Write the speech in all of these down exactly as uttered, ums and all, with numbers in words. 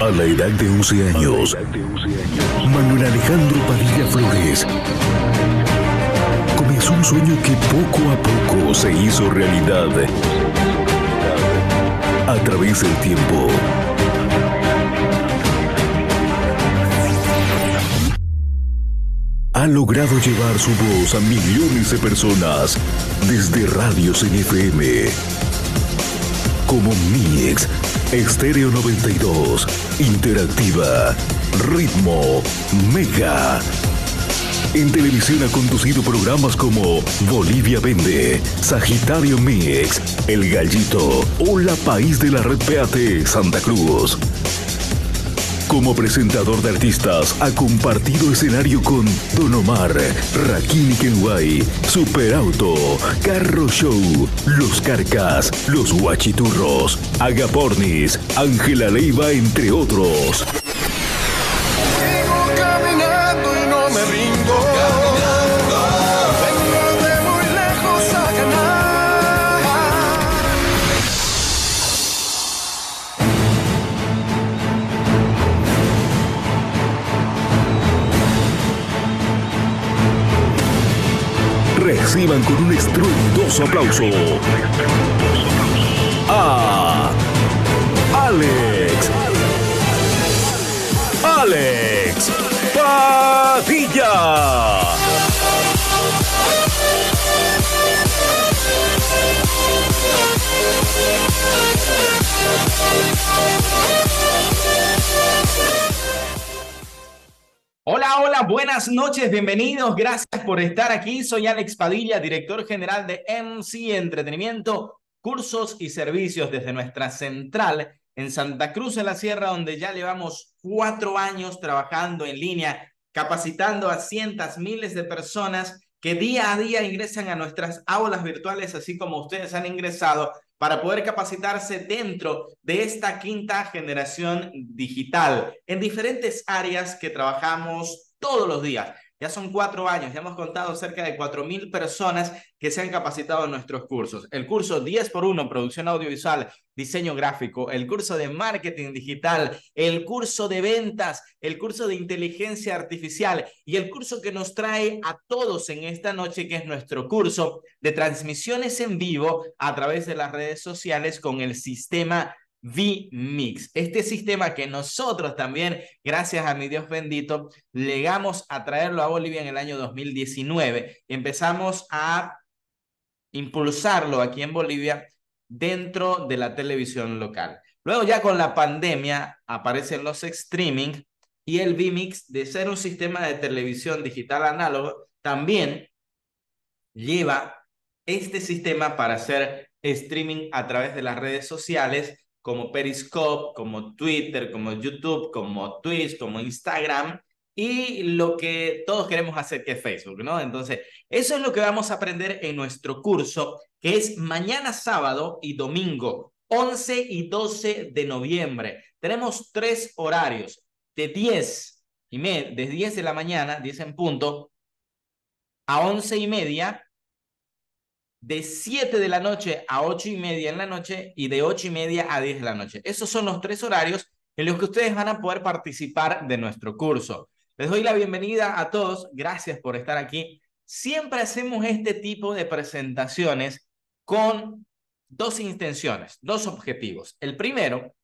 A la edad de once años, Manuel Alejandro Padilla Flores comenzó un sueño que poco a poco se hizo realidad a través del tiempo. Ha logrado llevar su voz a millones de personas desde radios en F M, como Mix, Estéreo noventa y dos, Interactiva, Ritmo, Mega. En televisión ha conducido programas como Bolivia Vende, Sagitario Mix, El Gallito o La País de la Red P A T Santa Cruz. Como presentador de artistas, ha compartido escenario con Don Omar, Rakim y Kenway, Superauto, Carro Show, Los Carcas, Los Guachiturros, Agapornis, Ángela Leiva, entre otros. Sigo caminando y no me rindo. Vengo de muy lejos a ganar. Reciban con un estruendoso aplauso a Alex, Alex Padilla. Hola, hola, buenas noches, bienvenidos, gracias por estar aquí. Soy Alex Padilla, director general de M C Entretenimiento, cursos y servicios desde nuestra central en Santa Cruz de la Sierra, donde ya llevamos cuatro años trabajando en línea, capacitando a cientos, miles de personas que día a día ingresan a nuestras aulas virtuales, así como ustedes han ingresado, para poder capacitarse dentro de esta quinta generación digital en diferentes áreas que trabajamos todos los días. Ya son cuatro años, ya hemos contado cerca de cuatro mil personas que se han capacitado en nuestros cursos. El curso diez por uno, producción audiovisual, diseño gráfico, el curso de marketing digital, el curso de ventas, el curso de inteligencia artificial y el curso que nos trae a todos en esta noche, que es nuestro curso de transmisiones en vivo a través de las redes sociales con el sistema vMix. Este sistema que nosotros también, gracias a mi Dios bendito, llegamos a traerlo a Bolivia en el año dos mil diecinueve y empezamos a impulsarlo aquí en Bolivia dentro de la televisión local. Luego ya con la pandemia aparecen los streaming y el vMix, de ser un sistema de televisión digital análogo, también lleva este sistema para hacer streaming a través de las redes sociales como Periscope, como Twitter, como YouTube, como Twitch, como Instagram y lo que todos queremos hacer, que es Facebook, ¿no? Entonces, eso es lo que vamos a aprender en nuestro curso, que es mañana sábado y domingo, once y doce de noviembre. Tenemos tres horarios, de diez y media, de diez de la mañana, diez en punto, a once y media, de siete de la noche a ocho y media en la noche y de ocho y media a diez de la noche. Esos son los tres horarios en los que ustedes van a poder participar de nuestro curso. Les doy la bienvenida a todos. Gracias por estar aquí. Siempre hacemos este tipo de presentaciones con dos intenciones, dos objetivos. El primero,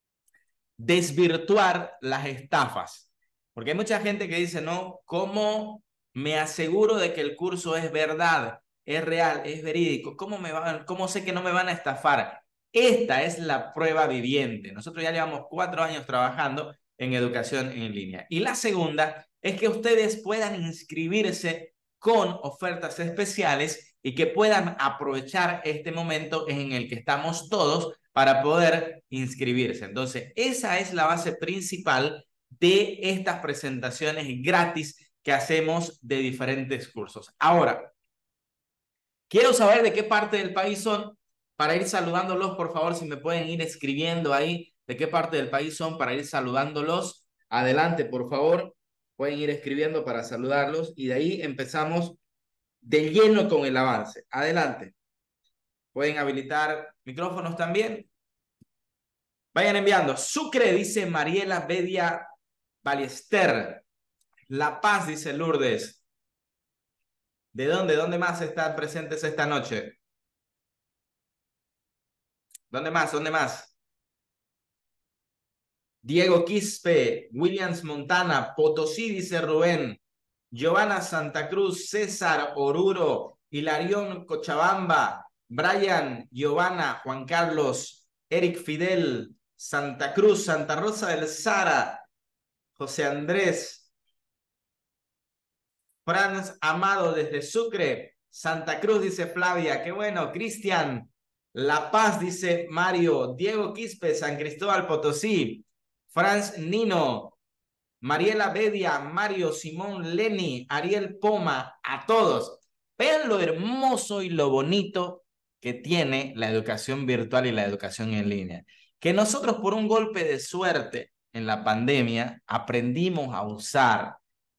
desvirtuar las estafas. Porque hay mucha gente que dice, no, ¿cómo me aseguro de que el curso es verdad? Es real, es verídico. ¿Cómo, me van, ¿Cómo sé que no me van a estafar? Esta es la prueba viviente. Nosotros ya llevamos cuatro años trabajando en educación en línea. Y la segunda es que ustedes puedan inscribirse con ofertas especiales y que puedan aprovechar este momento en el que estamos todos para poder inscribirse. Entonces, esa es la base principal de estas presentaciones gratis que hacemos de diferentes cursos. Ahora, quiero saber de qué parte del país son, para ir saludándolos. Por favor, si me pueden ir escribiendo ahí de qué parte del país son para ir saludándolos. Adelante, por favor. Pueden ir escribiendo para saludarlos y de ahí empezamos de lleno con el avance. Adelante. Pueden habilitar micrófonos también. Vayan enviando. Sucre, dice Mariela Bedia Ballester. La Paz, dice Lourdes. ¿De dónde? ¿Dónde más están presentes esta noche? ¿Dónde más? ¿Dónde más? Diego Quispe, Williams Montana, Potosí, dice Rubén. Giovanna Santa Cruz, César Oruro, Hilarión Cochabamba, Brian, Giovanna, Juan Carlos, Eric Fidel, Santa Cruz, Santa Rosa del Sara, José Andrés, Franz Amado desde Sucre, Santa Cruz, dice Flavia, qué bueno, Cristian, La Paz, dice Mario, Diego Quispe, San Cristóbal Potosí, Franz Nino, Mariela Bedia, Mario, Simón, Lenny, Ariel Poma, a todos. Vean lo hermoso y lo bonito que tiene la educación virtual y la educación en línea. Que nosotros por un golpe de suerte en la pandemia aprendimos a usar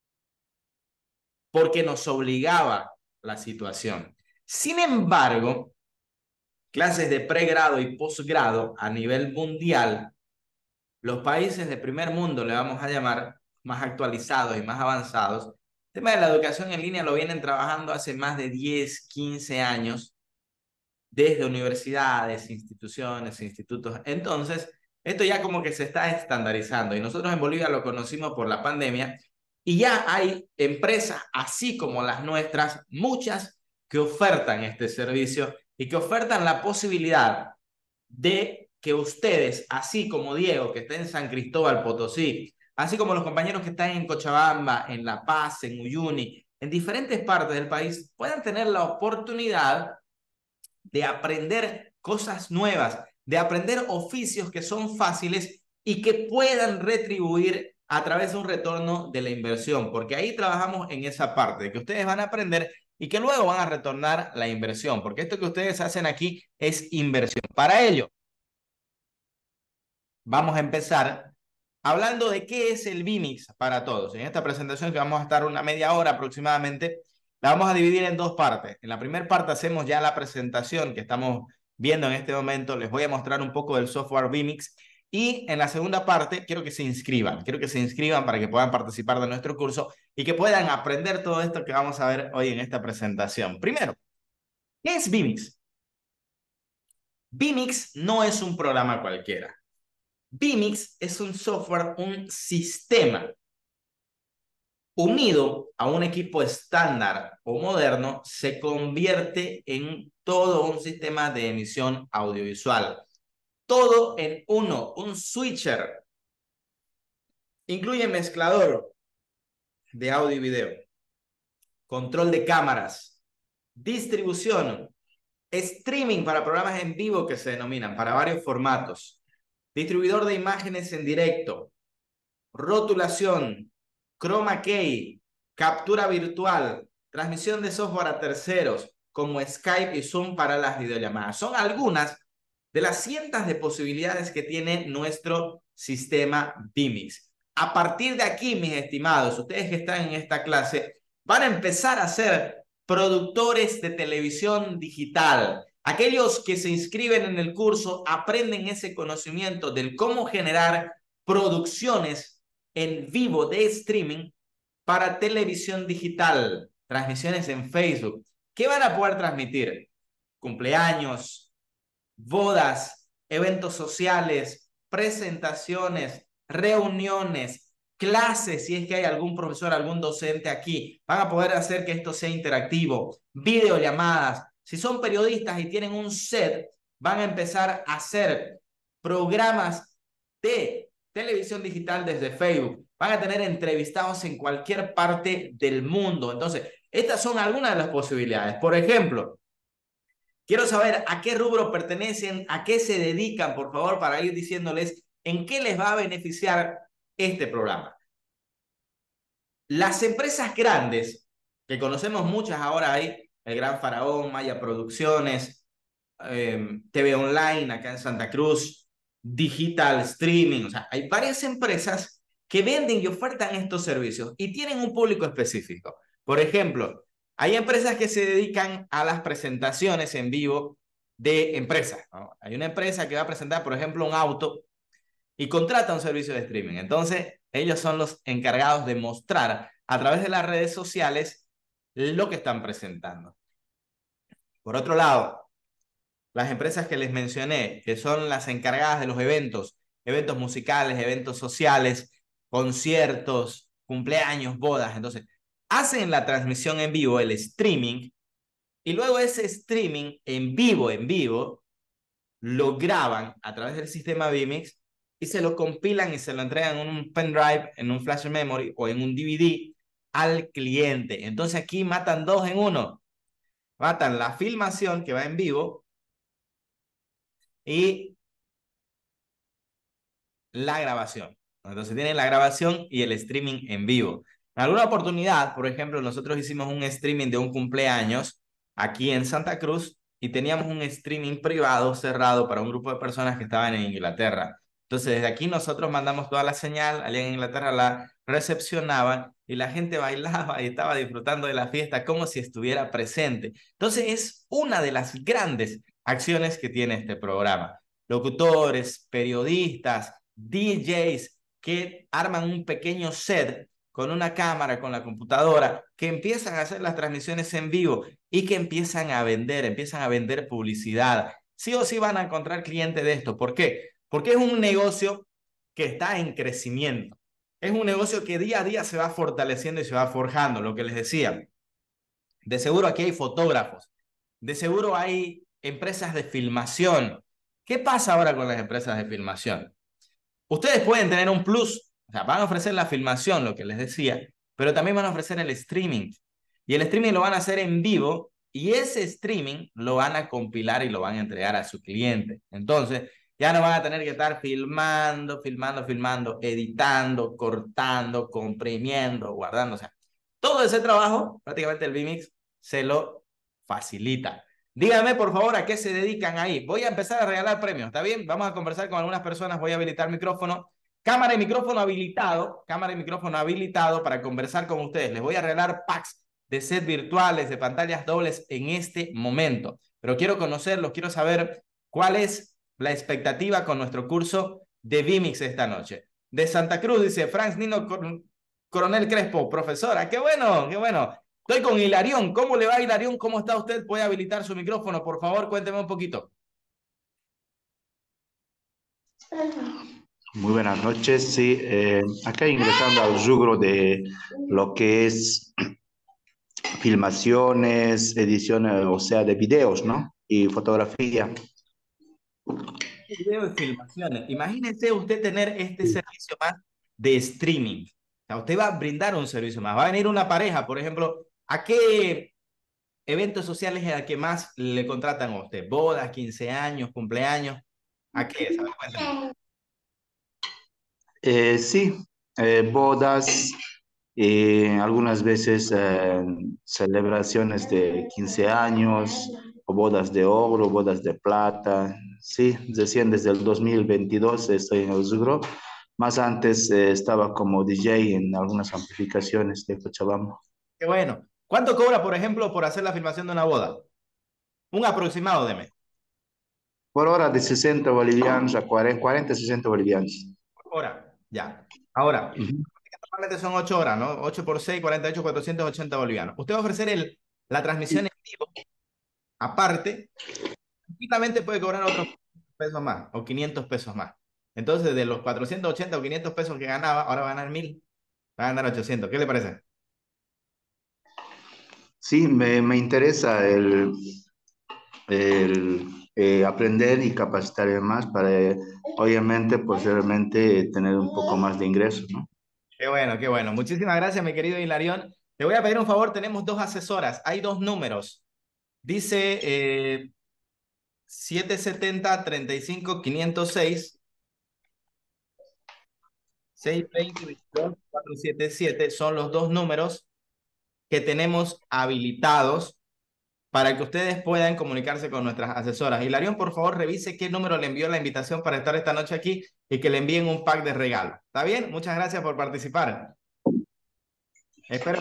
porque nos obligaba la situación. Sin embargo, clases de pregrado y posgrado a nivel mundial, los países de primer mundo, le vamos a llamar, más actualizados y más avanzados, el tema de la educación en línea lo vienen trabajando hace más de diez, quince años, desde universidades, instituciones, institutos. Entonces, esto ya como que se está estandarizando y nosotros en Bolivia lo conocimos por la pandemia y ya hay empresas, así como las nuestras, muchas que ofertan este servicio y que ofertan la posibilidad de que ustedes, así como Diego, que está en San Cristóbal Potosí, así como los compañeros que están en Cochabamba, en La Paz, en Uyuni, en diferentes partes del país, puedan tener la oportunidad de aprender cosas nuevas, de aprender oficios que son fáciles y que puedan retribuir a través de un retorno de la inversión, porque ahí trabajamos en esa parte, de que ustedes van a aprender y que luego van a retornar la inversión, porque esto que ustedes hacen aquí es inversión. Para ello, vamos a empezar hablando de qué es el vMix para todos. En esta presentación, que vamos a estar una media hora aproximadamente, la vamos a dividir en dos partes. En la primera parte hacemos ya la presentación que estamos viendo en este momento. Les voy a mostrar un poco del software vMix. Y en la segunda parte quiero que se inscriban. Quiero que se inscriban para que puedan participar de nuestro curso y que puedan aprender todo esto que vamos a ver hoy en esta presentación. Primero, ¿qué es vMix? vMix no es un programa cualquiera. vMix es un software, un sistema unido a un equipo estándar o moderno, se convierte en todo un sistema de emisión audiovisual. Todo en uno, un switcher. Incluye mezclador de audio y video, control de cámaras, distribución, streaming para programas en vivo que se denominan, para varios formatos, distribuidor de imágenes en directo, rotulación, chroma key, captura virtual, transmisión de software a terceros, como Skype y Zoom para las videollamadas. Son algunas de las cientos de posibilidades que tiene nuestro sistema vMix. A partir de aquí, mis estimados, ustedes que están en esta clase, van a empezar a ser productores de televisión digital. Aquellos que se inscriben en el curso aprenden ese conocimiento del cómo generar producciones en vivo de streaming para televisión digital, transmisiones en Facebook. ¿Qué van a poder transmitir? Cumpleaños, bodas, eventos sociales, presentaciones, reuniones, clases, si es que hay algún profesor, algún docente aquí. Van a poder hacer que esto sea interactivo, videollamadas. Si son periodistas y tienen un set, van a empezar a hacer programas de televisión digital desde Facebook. Van a tener entrevistados en cualquier parte del mundo. Entonces, estas son algunas de las posibilidades. Por ejemplo, quiero saber a qué rubro pertenecen, a qué se dedican, por favor, para ir diciéndoles en qué les va a beneficiar este programa. Las empresas grandes, que conocemos muchas ahora, hay el Gran Faraón, Maya Producciones, eh, T V Online acá en Santa Cruz, Digital Streaming, o sea, hay varias empresas que venden y ofertan estos servicios y tienen un público específico. Por ejemplo, hay empresas que se dedican a las presentaciones en vivo de empresas, ¿no? Hay una empresa que va a presentar, por ejemplo, un auto y contrata un servicio de streaming. Entonces, ellos son los encargados de mostrar a través de las redes sociales lo que están presentando. Por otro lado, las empresas que les mencioné, que son las encargadas de los eventos, eventos musicales, eventos sociales, conciertos, cumpleaños, bodas, entonces, hacen la transmisión en vivo, el streaming, y luego ese streaming en vivo, en vivo, lo graban a través del sistema vMix y se lo compilan y se lo entregan en un pendrive, en un flash memory o en un D V D al cliente. Entonces aquí matan dos en uno. Matan la filmación que va en vivo y la grabación. Entonces tienen la grabación y el streaming en vivo. En alguna oportunidad, por ejemplo, nosotros hicimos un streaming de un cumpleaños aquí en Santa Cruz y teníamos un streaming privado cerrado para un grupo de personas que estaban en Inglaterra. Entonces desde aquí nosotros mandamos toda la señal, allá en Inglaterra la recepcionaban y la gente bailaba y estaba disfrutando de la fiesta como si estuviera presente. Entonces es una de las grandes acciones que tiene este programa. Locutores, periodistas, D Js que arman un pequeño set con una cámara, con la computadora, que empiezan a hacer las transmisiones en vivo y que empiezan a vender, empiezan a vender publicidad. Sí o sí van a encontrar clientes de esto. ¿Por qué? Porque es un negocio que está en crecimiento. Es un negocio que día a día se va fortaleciendo y se va forjando, lo que les decía. De seguro aquí hay fotógrafos, de seguro hay empresas de filmación. ¿Qué pasa ahora con las empresas de filmación? Ustedes pueden tener un plus, o sea, van a ofrecer la filmación, lo que les decía, pero también van a ofrecer el streaming. Y el streaming lo van a hacer en vivo y ese streaming lo van a compilar y lo van a entregar a su cliente. Entonces, ya no van a tener que estar filmando, filmando, filmando, editando, cortando, comprimiendo, guardando. O sea, todo ese trabajo, prácticamente el vMix se lo facilita. Díganme, por favor, a qué se dedican ahí. Voy a empezar a regalar premios, ¿está bien? Vamos a conversar con algunas personas, voy a habilitar micrófono. Cámara y micrófono habilitado, cámara y micrófono habilitado para conversar con ustedes. Les voy a regalar packs de set virtuales, de pantallas dobles en este momento. Pero quiero conocerlos, quiero saber cuál es la expectativa con nuestro curso de vMix esta noche. De Santa Cruz, dice Franz Nino Coronel Crespo, profesora. ¡Qué bueno, qué bueno! Estoy con Hilarión. ¿Cómo le va, Hilarión? ¿Cómo está usted? ¿Puede habilitar su micrófono? Por favor, cuénteme un poquito. Muy buenas noches. Sí, eh, acá ingresando al rubro de lo que es filmaciones, ediciones, o sea, de videos, ¿no? Y fotografía. Video y filmaciones. Imagínese usted tener este sí. servicio más de streaming. O sea, usted va a brindar un servicio más. Va a venir una pareja, por ejemplo. ¿A qué eventos sociales es a que más le contratan a usted? ¿Bodas, quince años, cumpleaños? ¿A qué es? Eh, sí, eh, bodas, eh, algunas veces eh, celebraciones de quince años, o bodas de oro, bodas de plata. Sí, recién desde el dos mil veintidós estoy en el rubro. Más antes eh, estaba como D J en algunas amplificaciones de Cochabamba. Qué bueno. ¿Cuánto cobra, por ejemplo, por hacer la filmación de una boda? Un aproximado, deme. Por hora de sesenta bolivianos a cuarenta, sesenta bolivianos. Por hora, ya. Ahora, uh-huh. Normalmente son ocho horas, ¿no? ocho por seis, cuarenta y ocho, cuatrocientos ochenta bolivianos. Usted va a ofrecer el, la transmisión en vivo, aparte, tranquilamente puede cobrar otros pesos más, o quinientos pesos más. Entonces, de los cuatrocientos ochenta o quinientos pesos que ganaba, ahora va a ganar mil, va a ganar ochocientos. ¿Qué le parece? Sí, me, me interesa el, el eh, aprender y capacitarme más para, eh, obviamente, posteriormente tener un poco más de ingresos, ¿no? Qué bueno, qué bueno. Muchísimas gracias, mi querido Hilarión. Te voy a pedir un favor, tenemos dos asesoras, hay dos números. Dice eh, siete setenta, treinta y cinco, quinientos seis, seiscientos veinte, veintidós, cuatrocientos setenta y siete, son los dos números que tenemos habilitados para que ustedes puedan comunicarse con nuestras asesoras. Hilarión, por favor, revise qué número le envió la invitación para estar esta noche aquí y que le envíen un pack de regalo. ¿Está bien? Muchas gracias por participar. Espero.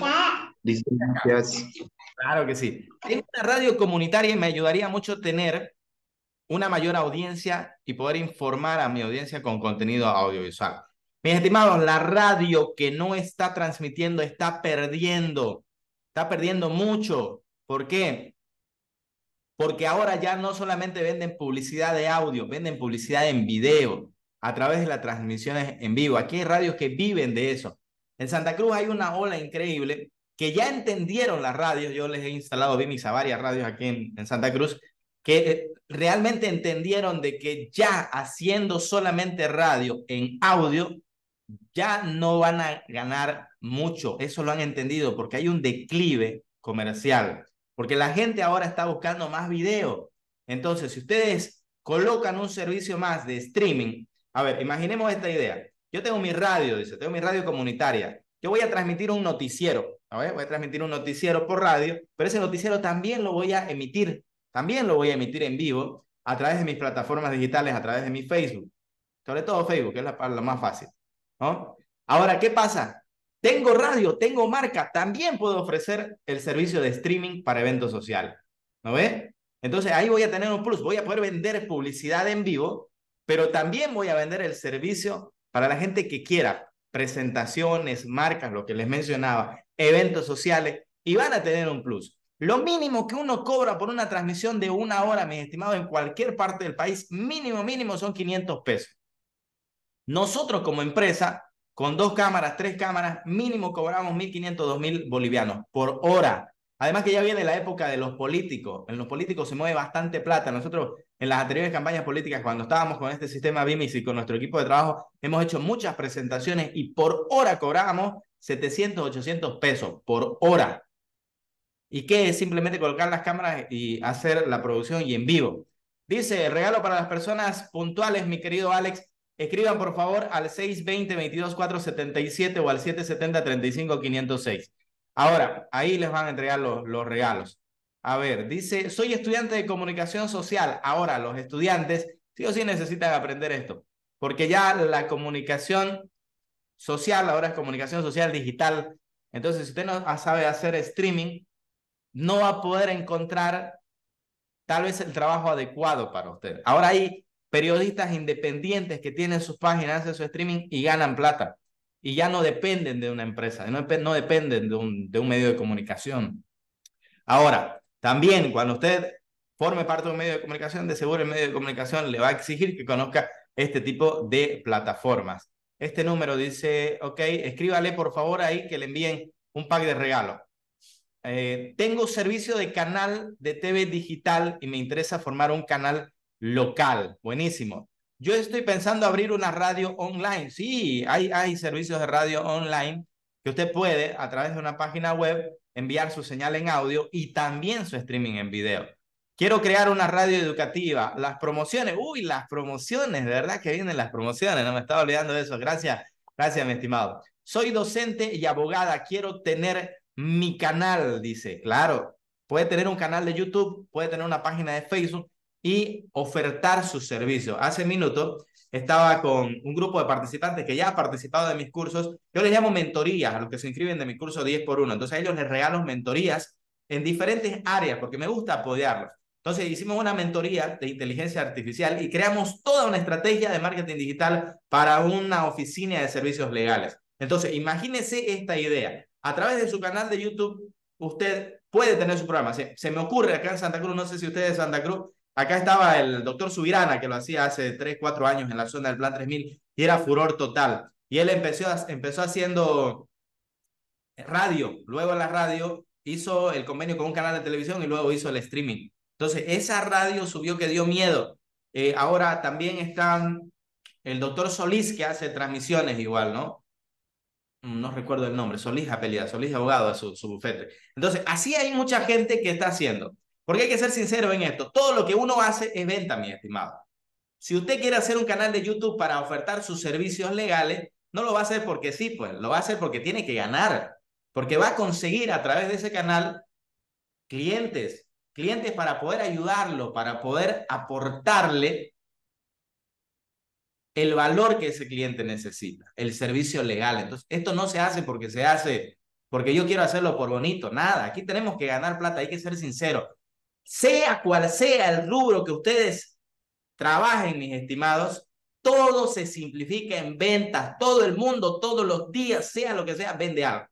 Gracias. Claro que sí. En una radio comunitaria me ayudaría mucho tener una mayor audiencia y poder informar a mi audiencia con contenido audiovisual. Mis estimados, la radio que no está transmitiendo está perdiendo, está perdiendo mucho. ¿Por qué? Porque ahora ya no solamente venden publicidad de audio, venden publicidad en video a través de las transmisiones en vivo. Aquí hay radios que viven de eso. En Santa Cruz hay una ola increíble que ya entendieron las radios. Yo les he instalado Bimis a varias radios aquí en, en Santa Cruz, que eh, realmente entendieron de que ya haciendo solamente radio en audio, ya no van a ganar mucho. Eso lo han entendido porque hay un declive comercial. Porque la gente ahora está buscando más video. Entonces, si ustedes colocan un servicio más de streaming, a ver, imaginemos esta idea. Yo tengo mi radio, dice, tengo mi radio comunitaria. Yo voy a transmitir un noticiero, a ver, voy a transmitir un noticiero por radio, pero ese noticiero también lo voy a emitir, también lo voy a emitir en vivo a través de mis plataformas digitales, a través de mi Facebook. Sobre todo Facebook, que es la, la más fácil, ¿no? Ahora, ¿qué pasa? Tengo radio, tengo marca, también puedo ofrecer el servicio de streaming para eventos sociales, ¿no ve? Entonces ahí voy a tener un plus, voy a poder vender publicidad en vivo, pero también voy a vender el servicio para la gente que quiera, presentaciones, marcas, lo que les mencionaba, eventos sociales, y van a tener un plus. Lo mínimo que uno cobra por una transmisión de una hora, mis estimados, en cualquier parte del país, mínimo, mínimo son quinientos pesos. Nosotros como empresa, con dos cámaras, tres cámaras, mínimo cobramos mil quinientos, dos mil bolivianos por hora. Además que ya viene la época de los políticos. En los políticos se mueve bastante plata. Nosotros en las anteriores campañas políticas, cuando estábamos con este sistema Bimis y con nuestro equipo de trabajo, hemos hecho muchas presentaciones y por hora cobrábamos setecientos, ochocientos pesos por hora. ¿Y qué es? Simplemente colocar las cámaras y hacer la producción y en vivo. Dice, regalo para las personas puntuales, mi querido Alex. Escriban por favor al seis dos cero, veintidós cuatrocientos setenta y siete o al siete siete cero, treinta y cinco quinientos seis. Ahora, ahí les van a entregar los, los regalos. A ver, dice, soy estudiante de comunicación social. Ahora, los estudiantes sí o sí necesitan aprender esto, porque ya la comunicación social ahora es comunicación social digital. Entonces, si usted no sabe hacer streaming, no va a poder encontrar tal vez el trabajo adecuado para usted. Ahora hay periodistas independientes que tienen sus páginas, hacen su streaming y ganan plata. Y ya no dependen de una empresa, no, no dependen de un, de un medio de comunicación. Ahora, también cuando usted forme parte de un medio de comunicación, de seguro el medio de comunicación le va a exigir que conozca este tipo de plataformas. Este número dice, ok, escríbale por favor ahí que le envíen un pack de regalo. Eh, tengo servicio de canal de T V digital y me interesa formar un canal local. Buenísimo. Yo estoy pensando abrir una radio online. Sí, hay, hay servicios de radio online que usted puede, a través de una página web, enviar su señal en audio y también su streaming en video. Quiero crear una radio educativa. Las promociones, uy, las promociones, de verdad que vienen las promociones, no me estaba olvidando de eso. Gracias, gracias, mi estimado. Soy docente y abogada, quiero tener mi canal, dice. Claro, puede tener un canal de YouTube, puede tener una página de Facebook y ofertar sus servicios. Hace minutos estaba con un grupo de participantes que ya ha participado de mis cursos. Yo les llamo mentorías a los que se inscriben de mi curso diez por uno. Entonces a ellos les regalo mentorías en diferentes áreas porque me gusta apoyarlos. Entonces hicimos una mentoría de inteligencia artificial y creamos toda una estrategia de marketing digital para una oficina de servicios legales. Entonces imagínese esta idea. A través de su canal de YouTube, usted puede tener su programa. Se, se me ocurre acá en Santa Cruz, no sé si usted es de Santa Cruz, acá estaba el doctor Subirana, que lo hacía hace tres, cuatro años en la zona del Plan tres mil, y era furor total. Y él empezó, empezó haciendo radio, luego en la radio hizo el convenio con un canal de televisión y luego hizo el streaming. Entonces, esa radio subió que dio miedo. Eh, ahora también está el doctor Solís, que hace transmisiones igual, ¿no? No recuerdo el nombre, Solís Apelida, Solís Abogado, su, su bufete. Entonces, así hay mucha gente que está haciendo. Porque hay que ser sincero en esto. Todo lo que uno hace es venta, mi estimado. Si usted quiere hacer un canal de YouTube para ofertar sus servicios legales, no lo va a hacer porque sí, pues. Lo va a hacer porque tiene que ganar. Porque va a conseguir a través de ese canal clientes. Clientes para poder ayudarlo, para poder aportarle el valor que ese cliente necesita, el servicio legal. Entonces, esto no se hace porque se hace, porque yo quiero hacerlo por bonito, nada. Aquí tenemos que ganar plata, hay que ser sinceros. Sea cual sea el rubro que ustedes Trabajen, mis estimados. Todo se simplifica en ventas. Todo el mundo, todos los días, sea lo que sea, vende algo.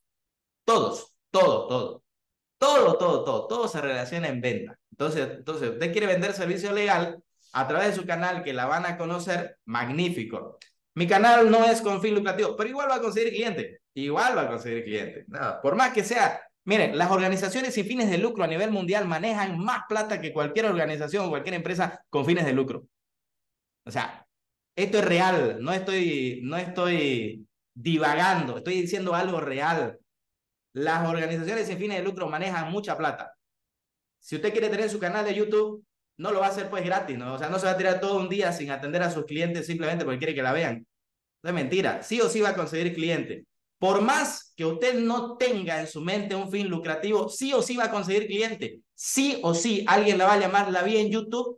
Todos, todo, todo. Todo, todo, todo. Todo se relaciona en venta. Entonces, entonces, usted quiere vender servicio legal a través de su canal, que la van a conocer, magnífico. Mi canal no es con fin lucrativo, pero igual va a conseguir cliente. Igual va a conseguir cliente. No, por más que sea... Miren, las organizaciones sin fines de lucro a nivel mundial manejan más plata que cualquier organización o cualquier empresa con fines de lucro. O sea, esto es real, no estoy, no estoy divagando, estoy diciendo algo real. Las organizaciones sin fines de lucro manejan mucha plata. Si usted quiere tener su canal de YouTube, no lo va a hacer pues gratis, ¿no? O sea, no se va a tirar todo un día sin atender a sus clientes simplemente porque quiere que la vean. No es mentira, sí o sí va a conseguir cliente. Por más que usted no tenga en su mente un fin lucrativo, sí o sí va a conseguir cliente. Sí o sí, alguien la va a llamar, la vi en YouTube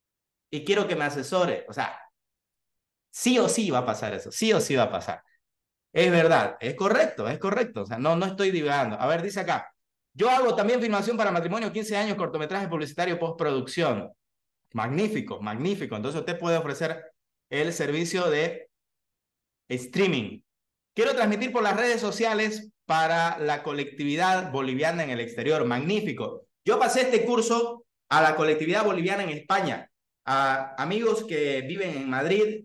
y quiero que me asesore. O sea, sí o sí va a pasar eso, sí o sí va a pasar. Es verdad, es correcto, es correcto. O sea, no, no estoy divagando. A ver, dice acá, yo hago también filmación para matrimonio, quince años, cortometraje publicitario, postproducción. Magnífico, magnífico. Entonces usted puede ofrecer el servicio de streaming. Quiero transmitir por las redes sociales para la colectividad boliviana en el exterior. Magnífico. Yo pasé este curso a la colectividad boliviana en España. A amigos que viven en Madrid,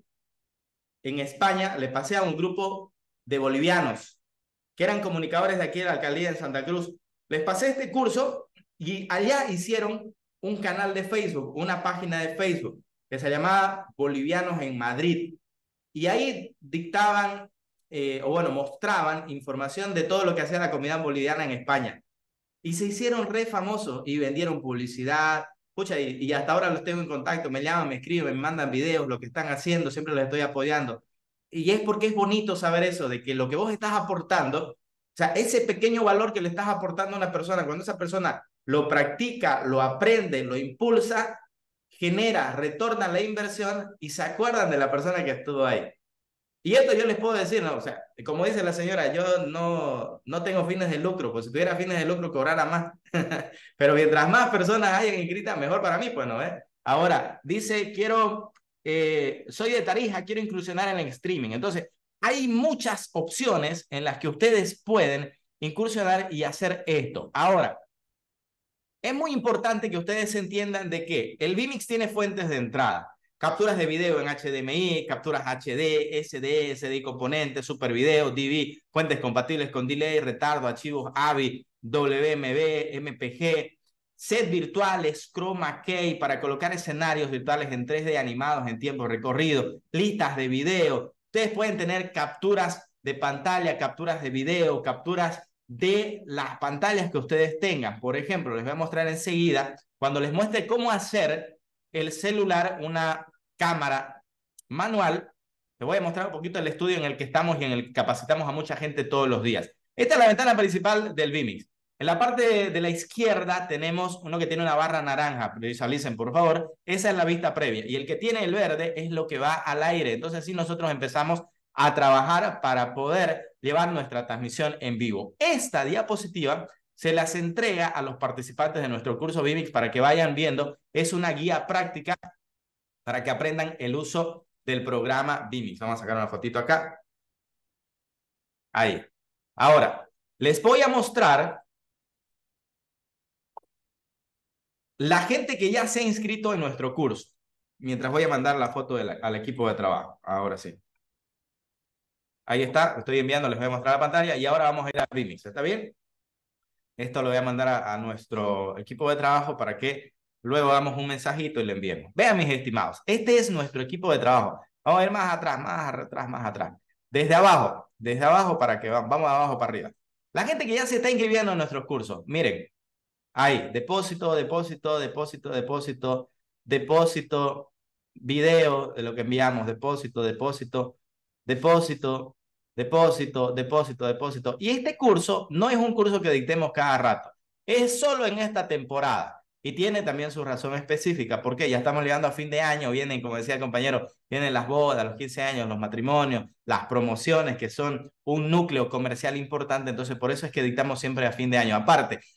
en España, le pasé a un grupo de bolivianos que eran comunicadores de aquí de la alcaldía de Santa Cruz. Les pasé este curso y allá hicieron un canal de Facebook, una página de Facebook que se llamaba Bolivianos en Madrid. Y ahí dictaban, eh, o bueno, mostraban información de todo lo que hacía la comunidad boliviana en España. Y se hicieron re famosos y vendieron publicidad. Pucha, y, y hasta ahora los tengo en contacto, me llaman, me escriben, me mandan videos, lo que están haciendo, siempre los estoy apoyando. Y es porque es bonito saber eso, de que lo que vos estás aportando, o sea, ese pequeño valor que le estás aportando a una persona, cuando esa persona lo practica, lo aprende, lo impulsa, genera, retorna la inversión y se acuerdan de la persona que estuvo ahí. Y esto yo les puedo decir, ¿no? O sea, como dice la señora, yo no, no tengo fines de lucro, pues si tuviera fines de lucro cobrara más. Pero mientras más personas hayan inscritas, mejor para mí, pues, ¿no? ¿Eh? Ahora, dice, quiero, eh, soy de Tarija, quiero incursionar en el streaming. Entonces, hay muchas opciones en las que ustedes pueden incursionar y hacer esto. Ahora, es muy importante que ustedes entiendan de que el vMix tiene fuentes de entrada. Capturas de video en H D M I, capturas H D, S D, S D componentes, super video, D V, fuentes compatibles con delay, retardo, archivos A V I, W M V, M P G, sets virtuales, chroma key para colocar escenarios virtuales en tres D animados en tiempo recorrido, listas de video. Ustedes pueden tener capturas de pantalla, capturas de video, capturas de las pantallas que ustedes tengan. Por ejemplo, les voy a mostrar enseguida, cuando les muestre cómo hacer el celular una cámara manual, les voy a mostrar un poquito el estudio en el que estamos y en el que capacitamos a mucha gente todos los días. Esta es la ventana principal del vMix. En la parte de la izquierda tenemos uno que tiene una barra naranja, visualicen por favor, esa es la vista previa, y el que tiene el verde es lo que va al aire. Entonces así nosotros empezamos a trabajar para poder llevar nuestra transmisión en vivo. Esta diapositiva se las entrega a los participantes de nuestro curso vMix para que vayan viendo. Es una guía práctica para que aprendan el uso del programa vMix. Vamos a sacar una fotito acá. Ahí. Ahora, les voy a mostrar la gente que ya se ha inscrito en nuestro curso. Mientras voy a mandar la foto de la, al equipo de trabajo. Ahora sí. Ahí está, estoy enviando, les voy a mostrar la pantalla y ahora vamos a ir a vMix. ¿Está bien? Esto lo voy a mandar a, a nuestro equipo de trabajo para que luego hagamos un mensajito y le enviemos. Vean, mis estimados, este es nuestro equipo de trabajo. Vamos a ir más atrás, más atrás, más atrás. Desde abajo, desde abajo para que vamos, vamos de abajo para arriba. La gente que ya se está inscribiendo en nuestros cursos, miren, ahí, depósito, depósito, depósito, depósito, depósito, video de lo que enviamos, depósito, depósito, depósito, depósito, depósito, depósito. Y este curso no es un curso que dictemos cada rato, es solo en esta temporada. Y tiene también su razón específica, porque ya estamos llegando a fin de año, vienen, como decía el compañero, vienen las bodas, los quince años, los matrimonios, las promociones, que son un núcleo comercial importante, entonces por eso es que dictamos siempre a fin de año. Aparte,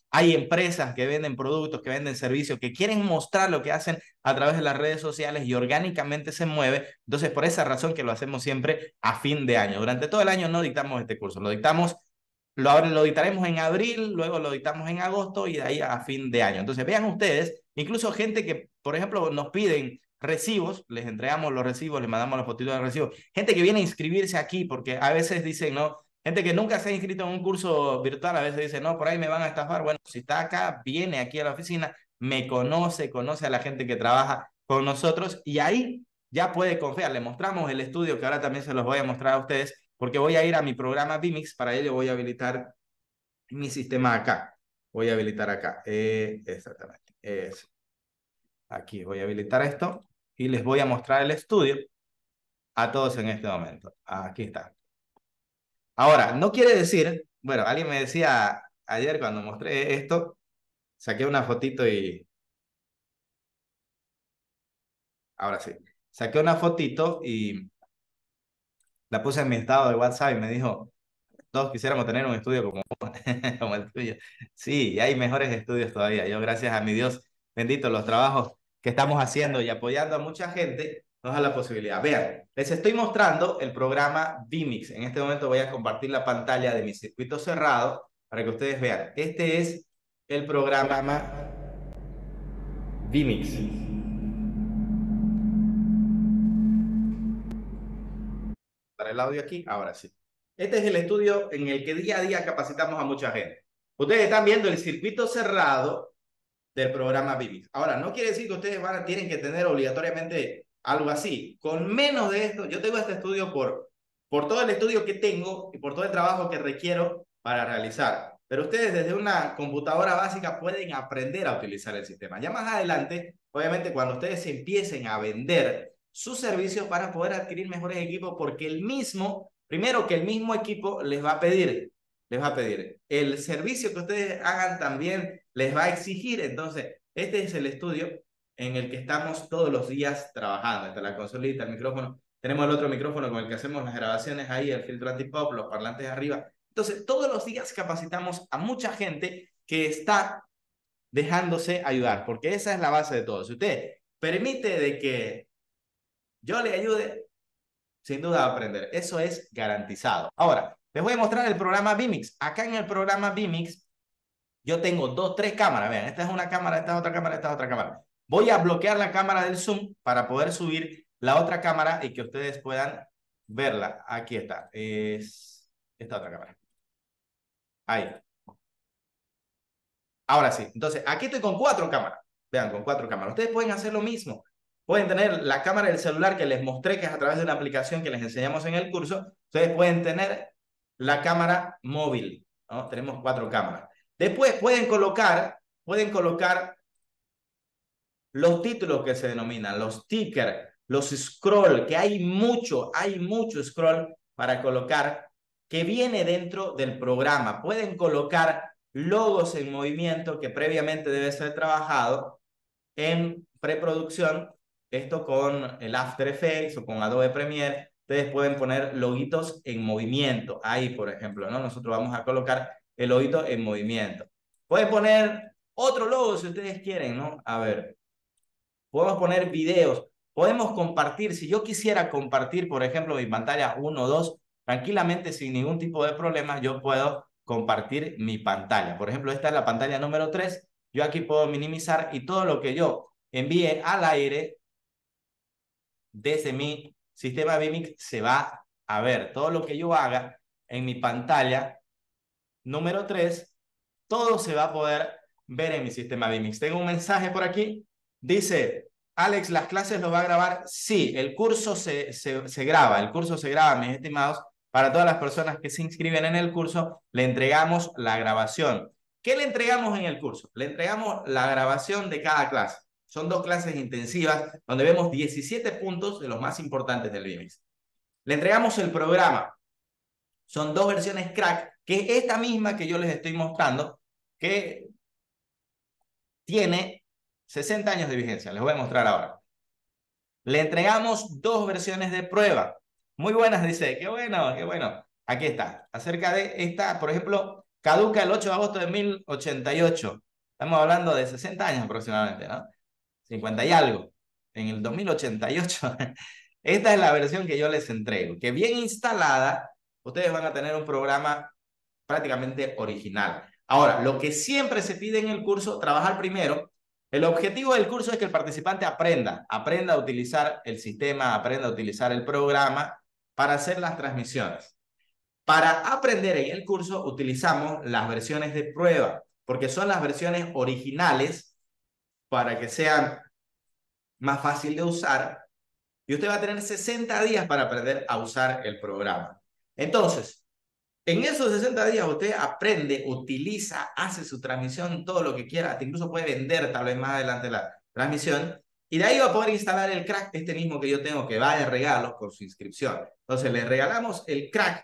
Hay empresas que venden productos, que venden servicios, que quieren mostrar lo que hacen a través de las redes sociales y orgánicamente se mueve. Entonces, por esa razón que lo hacemos siempre a fin de año. Durante todo el año no dictamos este curso, lo dictamos, lo, lo dictaremos en abril, luego lo dictamos en agosto y de ahí a fin de año. Entonces, vean ustedes, incluso gente que, por ejemplo, nos piden recibos, les entregamos los recibos, les mandamos los fotitos de recibos. Gente que viene a inscribirse aquí porque a veces dicen, no, gente que nunca se ha inscrito en un curso virtual, a veces dice, no, por ahí me van a estafar. Bueno, si está acá, viene aquí a la oficina, me conoce, conoce a la gente que trabaja con nosotros y ahí ya puede confiar. Le mostramos el estudio que ahora también se los voy a mostrar a ustedes porque voy a ir a mi programa vMix, para ello voy a habilitar mi sistema acá. Voy a habilitar acá. Eh, exactamente. Es. Aquí voy a habilitar esto y les voy a mostrar el estudio a todos en este momento. Aquí está. Ahora, no quiere decir, bueno, alguien me decía ayer cuando mostré esto, saqué una fotito y... Ahora sí. Saqué una fotito y la puse en mi estado de WhatsApp y me dijo, todos quisiéramos tener un estudio como, como el tuyo. Sí, y hay mejores estudios todavía. Yo, gracias a mi Dios bendito, los trabajos que estamos haciendo y apoyando a mucha gente, nos da la posibilidad. Vean, les estoy mostrando el programa vMix. En este momento voy a compartir la pantalla de mi circuito cerrado para que ustedes vean. Este es el programa vMix. Para el audio aquí, ahora sí. Este es el estudio en el que día a día capacitamos a mucha gente. Ustedes están viendo el circuito cerrado del programa vMix. Ahora, no quiere decir que ustedes van a, tienen que tener obligatoriamente algo así. Con menos de esto, yo tengo este estudio por, por todo el estudio que tengo y por todo el trabajo que requiero para realizar. Pero ustedes desde una computadora básica pueden aprender a utilizar el sistema. Ya más adelante, obviamente, cuando ustedes empiecen a vender sus servicios, van a poder adquirir mejores equipos porque el mismo, primero que el mismo equipo les va a pedir, les va a pedir. El servicio que ustedes hagan también les va a exigir. Entonces, este es el estudio en el que estamos todos los días trabajando. Está la consolita, el micrófono. Tenemos el otro micrófono con el que hacemos las grabaciones ahí, el filtro antipop, los parlantes de arriba. Entonces, todos los días capacitamos a mucha gente que está dejándose ayudar, porque esa es la base de todo. Si usted permite de que yo le ayude, sin duda va a aprender. Eso es garantizado. Ahora, les voy a mostrar el programa vMix. Acá en el programa vMix, yo tengo dos, tres cámaras. Vean, esta es una cámara, esta es otra cámara, esta es otra cámara. Voy a bloquear la cámara del Zoom para poder subir la otra cámara y que ustedes puedan verla. Aquí está. Es esta otra cámara. Ahí. Ahora sí. Entonces, aquí estoy con cuatro cámaras. Vean, con cuatro cámaras. Ustedes pueden hacer lo mismo. Pueden tener la cámara del celular que les mostré, que es a través de una aplicación que les enseñamos en el curso. Ustedes pueden tener la cámara móvil, ¿no? Tenemos cuatro cámaras. Después pueden colocar, pueden colocar los títulos que se denominan, los stickers, los scroll, que hay mucho, hay mucho scroll para colocar que viene dentro del programa. Pueden colocar logos en movimiento que previamente debe ser trabajado en preproducción. Esto con el After Effects o con Adobe Premiere, ustedes pueden poner loguitos en movimiento. Ahí, por ejemplo, ¿no? Nosotros vamos a colocar el loguito en movimiento. Pueden poner otro logo si ustedes quieren, ¿no? A ver, podemos poner videos, podemos compartir. Si yo quisiera compartir, por ejemplo, mi pantalla uno o dos, tranquilamente, sin ningún tipo de problema, yo puedo compartir mi pantalla. Por ejemplo, esta es la pantalla número tres. Yo aquí puedo minimizar y todo lo que yo envíe al aire desde mi sistema vMix se va a ver. Todo lo que yo haga en mi pantalla número tres, todo se va a poder ver en mi sistema vMix. Tengo un mensaje por aquí. Dice, Alex, ¿las clases lo va a grabar? Sí, el curso se, se, se graba. El curso se graba, mis estimados. Para todas las personas que se inscriben en el curso, le entregamos la grabación. ¿Qué le entregamos en el curso? Le entregamos la grabación de cada clase. Son dos clases intensivas donde vemos diecisiete puntos de los más importantes del vMix. Le entregamos el programa. Son dos versiones crack, que es esta misma que yo les estoy mostrando, que tiene sesenta años de vigencia. Les voy a mostrar ahora. Le entregamos dos versiones de prueba. Muy buenas, dice. Qué bueno, qué bueno. Aquí está. Acerca de esta, por ejemplo, caduca el ocho de agosto de mil ochenta y ocho. Estamos hablando de sesenta años aproximadamente, ¿no? cincuenta y algo. En el dos mil ochenta y ocho. Esta es la versión que yo les entrego, que bien instalada, ustedes van a tener un programa prácticamente original. Ahora, lo que siempre se pide en el curso, trabajar primero. El objetivo del curso es que el participante aprenda, aprenda a utilizar el sistema, aprenda a utilizar el programa para hacer las transmisiones. Para aprender en el curso utilizamos las versiones de prueba, porque son las versiones originales para que sean más fácil de usar. Y usted va a tener sesenta días para aprender a usar el programa. Entonces, en esos sesenta días usted aprende, utiliza, hace su transmisión, todo lo que quiera, hasta incluso puede vender tal vez más adelante la transmisión, y de ahí va a poder instalar el crack, este mismo que yo tengo, que va de regalos por su inscripción. Entonces le regalamos el crack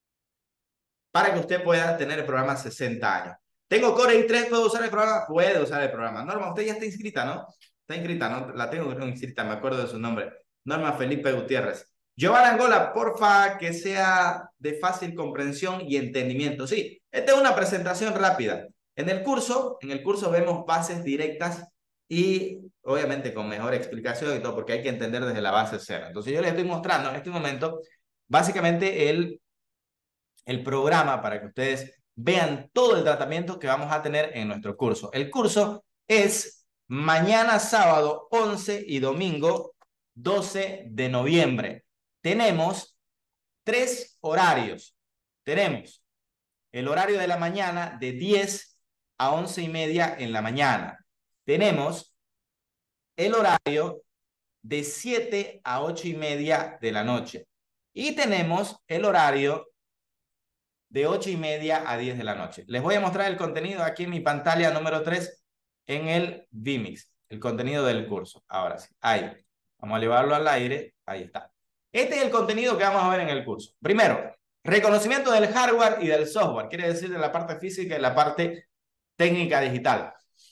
para que usted pueda tener el programa sesenta años. Tengo Core i tres, ¿puedo usar el programa? Puede usar el programa. Norma, usted ya está inscrita, ¿no? Está inscrita, ¿no? La tengo inscrita, me acuerdo de su nombre. Norma Felipe Gutiérrez. Giovanna Angola, porfa, que sea de fácil comprensión y entendimiento. Sí, esta es una presentación rápida. En el curso, en el curso vemos bases directas y obviamente con mejor explicación y todo, porque hay que entender desde la base cero. Entonces yo les estoy mostrando en este momento básicamente el, el programa para que ustedes vean todo el tratamiento que vamos a tener en nuestro curso. El curso es mañana sábado once y domingo doce de noviembre. Tenemos tres horarios. Tenemos el horario de la mañana de diez a once y media en la mañana. Tenemos el horario de siete a ocho y media de la noche. Y tenemos el horario de ocho y media a diez de la noche. Les voy a mostrar el contenido aquí en mi pantalla número tres en el vMix, el contenido del curso. Ahora sí, ahí. Vamos a llevarlo al aire. Ahí está. Este es el contenido que vamos a ver en el curso. Primero, reconocimiento del hardware y del software. Quiere decir de la parte física y la parte técnica digital.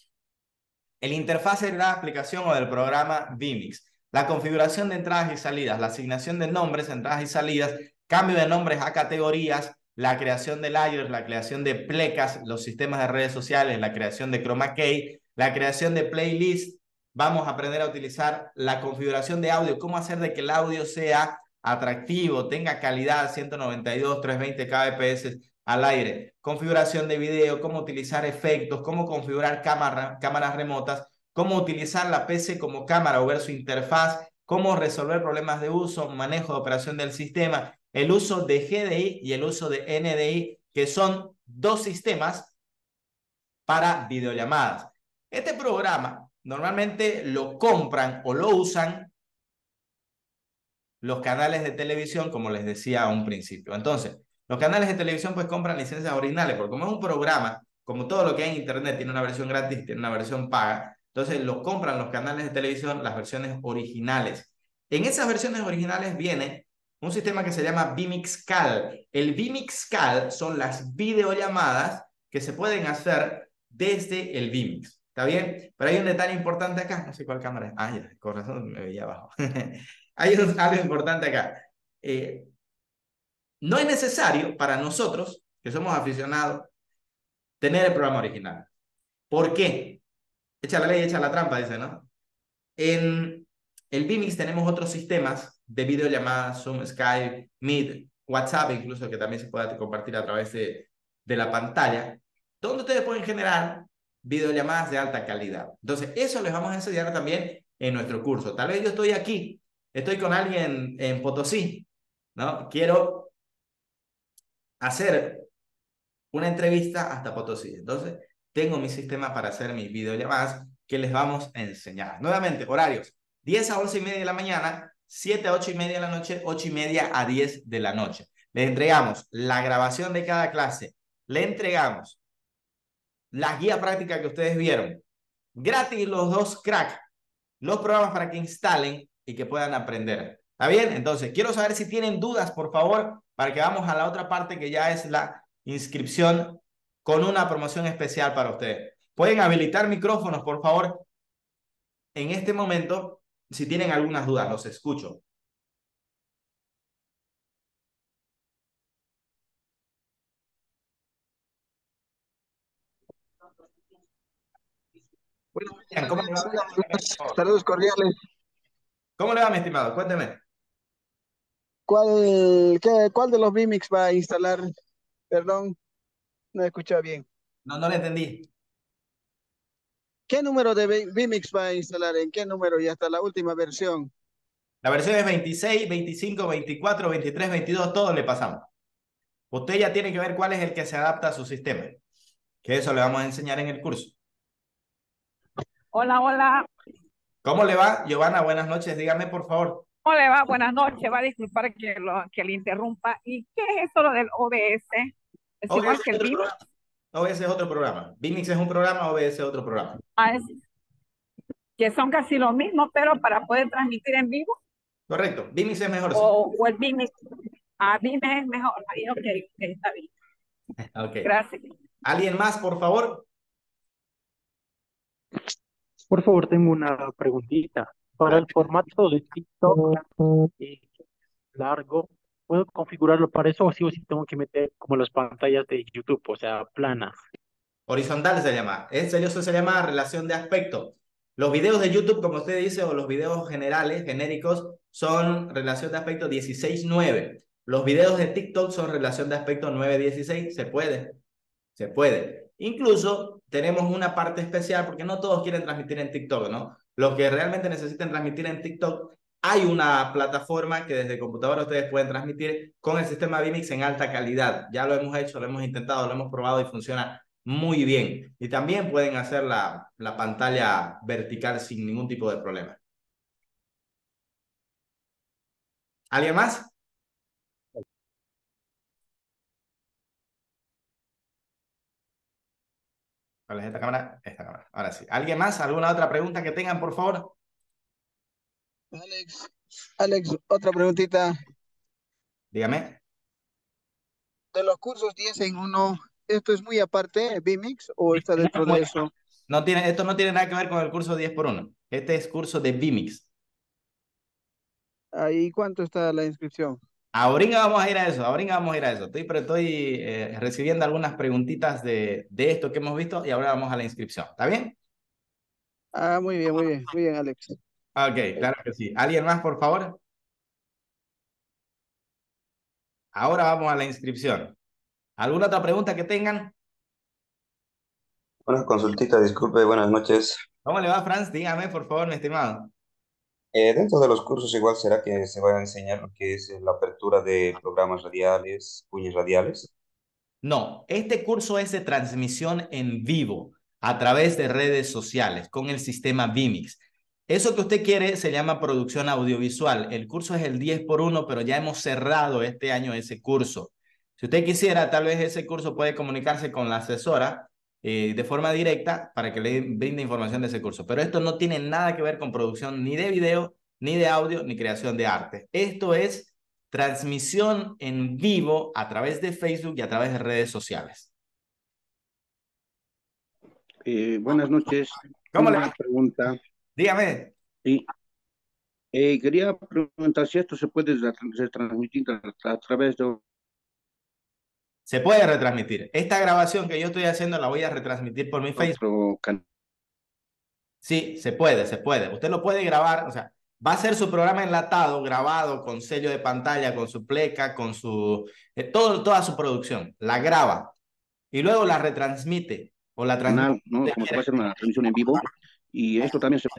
El interfase de la aplicación o del programa vMix. La configuración de entradas y salidas. La asignación de nombres, entradas y salidas. Cambio de nombres a categorías. La creación de layers, la creación de plecas, los sistemas de redes sociales, la creación de chroma key, la creación de playlist. Vamos a aprender a utilizar la configuración de audio, cómo hacer de que el audio sea atractivo, tenga calidad, ciento noventa y dos, trescientos veinte kbps al aire. Configuración de video, cómo utilizar efectos, cómo configurar cámara, cámaras remotas, cómo utilizar la P C como cámara o ver su interfaz, cómo resolver problemas de uso, manejo de operación del sistema, el uso de G D I y el uso de N D I, que son dos sistemas para videollamadas. Este programa normalmente lo compran o lo usan los canales de televisión, como les decía a un principio. Entonces, los canales de televisión pues compran licencias originales, porque como es un programa, como todo lo que hay en internet, tiene una versión gratis, tiene una versión paga, entonces lo compran los canales de televisión, las versiones originales. En esas versiones originales viene un sistema que se llama vMixCal. El vMixCal son las videollamadas que se pueden hacer desde el vMix. ¿Está bien? Pero hay un detalle importante acá. No sé cuál cámara es. Ah, ya, con razón me veía abajo. Hay un, algo importante acá. Eh, no es necesario para nosotros, que somos aficionados, tener el programa original. ¿Por qué? Echa la ley, echa la trampa, dice, ¿no? En el vMix tenemos otros sistemas de videollamadas, Zoom, Skype, Meet, WhatsApp, incluso que también se puede compartir a través de, de la pantalla, donde ustedes pueden generar videollamadas de alta calidad. Entonces, eso les vamos a enseñar también en nuestro curso. Tal vez yo estoy aquí, estoy con alguien en Potosí, ¿no? Quiero hacer una entrevista hasta Potosí. Entonces, tengo mi sistema para hacer mis videollamadas que les vamos a enseñar. Nuevamente, horarios. diez a once y media de la mañana, siete a ocho y media de la noche, ocho y media a diez de la noche. Le entregamos la grabación de cada clase. Le entregamos la guía práctica que ustedes vieron. Gratis los dos crack. Los programas para que instalen y que puedan aprender. ¿Está bien? Entonces, quiero saber si tienen dudas, por favor, para que vamos a la otra parte que ya es la inscripción con una promoción especial para ustedes. Pueden habilitar micrófonos, por favor. En este momento, si tienen algunas dudas, los escucho. Buenas Bien, ¿cómo le va? noches, Alex. Saludos cordiales. ¿Cómo le va, mi estimado? Cuénteme. ¿Cuál, qué- cuál de los vmix va a instalar? Perdón, no he escuchado bien. No, no le entendí. ¿Qué número de V- vmix va a instalar? ¿En qué número? Y hasta la última versión. La versión es veintiséis, veinticinco, veinticuatro, veintitrés, veintidós, todo le pasamos. Usted ya tiene que ver cuál es el que se adapta a su sistema, que eso le vamos a enseñar en el curso. Hola, hola. ¿Cómo le va, Giovanna? Buenas noches, dígame, por favor. ¿Cómo le va? Buenas noches. Va a disculpar que, lo, que le interrumpa. ¿Y qué es eso lo del O B S? ¿Es O B S igual es que el otro B I M? programa. O B S es otro programa. vmix es un programa, O B S es otro programa. Ah, es- que son casi lo mismo, pero para poder transmitir en vivo. Correcto, vmix es mejor, sí. O, o el B I M. Ah, B I M es mejor. Ahí, ok, ok, está bien. Ok. Gracias. ¿Alguien más, por favor? Por favor, tengo una preguntita. Para el formato de TikTok eh, largo, ¿puedo configurarlo para eso o sí o sí tengo que meter como las pantallas de YouTube, o sea, planas? Horizontal se llama. Ese eso se llama relación de aspecto. Los videos de YouTube, como usted dice, o los videos generales, genéricos, son relación de aspecto dieciséis nueve. Los videos de TikTok son relación de aspecto nueve dieciséis. Se puede. Se puede. Incluso tenemos una parte especial, porque no todos quieren transmitir en TikTok, ¿no? Los que realmente necesiten transmitir en TikTok, hay una plataforma que desde computadora ustedes pueden transmitir con el sistema vmix en alta calidad. Ya lo hemos hecho, lo hemos intentado, lo hemos probado y funciona muy bien. Y también pueden hacer la, la pantalla vertical sin ningún tipo de problema. ¿Alguien más? ¿Cuál es esta cámara? Esta cámara. Ahora sí. ¿Alguien más? ¿Alguna otra pregunta que tengan, por favor? Alex, Alex, otra preguntita. Dígame. De los cursos diez en uno, ¿esto es muy aparte, vmix, o está dentro de eso? No tiene, esto no tiene nada que ver con el curso diez por uno. Este es curso de vmix. Ahí, ¿cuánto está la inscripción? Ahorita vamos a ir a eso, ahorita vamos a ir a eso. Estoy, pero estoy eh, recibiendo algunas preguntitas de, de esto que hemos visto y ahora vamos a la inscripción. ¿Está bien? Ah, muy bien, muy bien, muy bien, Alex. Ok, claro que sí. ¿Alguien más, por favor? Ahora vamos a la inscripción. ¿Alguna otra pregunta que tengan? Una consultita, disculpe, buenas noches. ¿Cómo le va, Franz? Dígame, por favor, mi estimado. Eh, dentro de los cursos igual será que se va a enseñar lo que es eh, la apertura de programas radiales, cuñas radiales. No, este curso es de transmisión en vivo a través de redes sociales con el sistema vmix. Eso que usted quiere se llama producción audiovisual. El curso es el diez por uno, pero ya hemos cerrado este año ese curso. Si usted quisiera, tal vez ese curso puede comunicarse con la asesora eh, de forma directa para que le brinde información de ese curso. Pero esto no tiene nada que ver con producción ni de video, ni de audio, ni creación de arte. Esto es transmisión en vivo a través de Facebook y a través de redes sociales. Eh, buenas noches. ¿Cómo Tengo le una va? pregunta. Dígame. Sí. Eh, quería preguntar si esto se puede tra- se transmitir a, a través de Se puede retransmitir. Esta grabación que yo estoy haciendo la voy a retransmitir por mi Facebook. otro canal. Sí, se puede, se puede. Usted lo puede grabar, o sea, va a ser su programa enlatado, grabado con sello de pantalla, con su pleca, con su, eh, todo, toda su producción. La graba y luego la retransmite o la transmite. ¿No? Como que va a ser una transmisión en vivo. Y esto también se...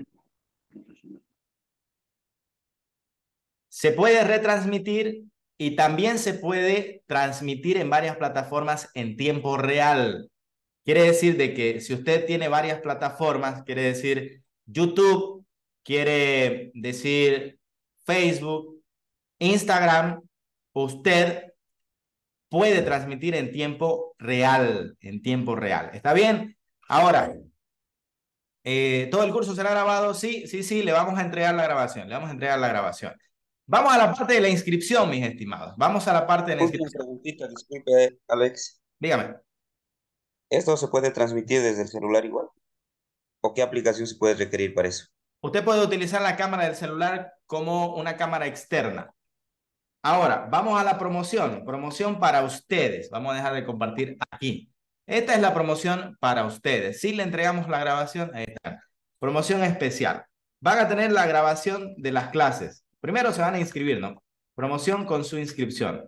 Se puede retransmitir y también se puede transmitir en varias plataformas en tiempo real. Quiere decir de que si usted tiene varias plataformas, quiere decir YouTube, quiere decir Facebook, Instagram, usted puede transmitir en tiempo real, en tiempo real. ¿Está bien? Ahora, eh, ¿todo el curso será grabado? Sí, sí, sí, le vamos a entregar la grabación, le vamos a entregar la grabación. Vamos a la parte de la inscripción, mis estimados. Vamos a la parte de la Una inscripción. preguntita, disculpe, Alex. Dígame. ¿Esto se puede transmitir desde el celular igual? ¿O qué aplicación se puede requerir para eso? Usted puede utilizar la cámara del celular como una cámara externa. Ahora, vamos a la promoción. Promoción para ustedes. Vamos a dejar de compartir aquí. Esta es la promoción para ustedes. Si le entregamos la grabación, ahí está. Promoción especial. Van a tener la grabación de las clases. Primero se van a inscribir, ¿no? Promoción con su inscripción.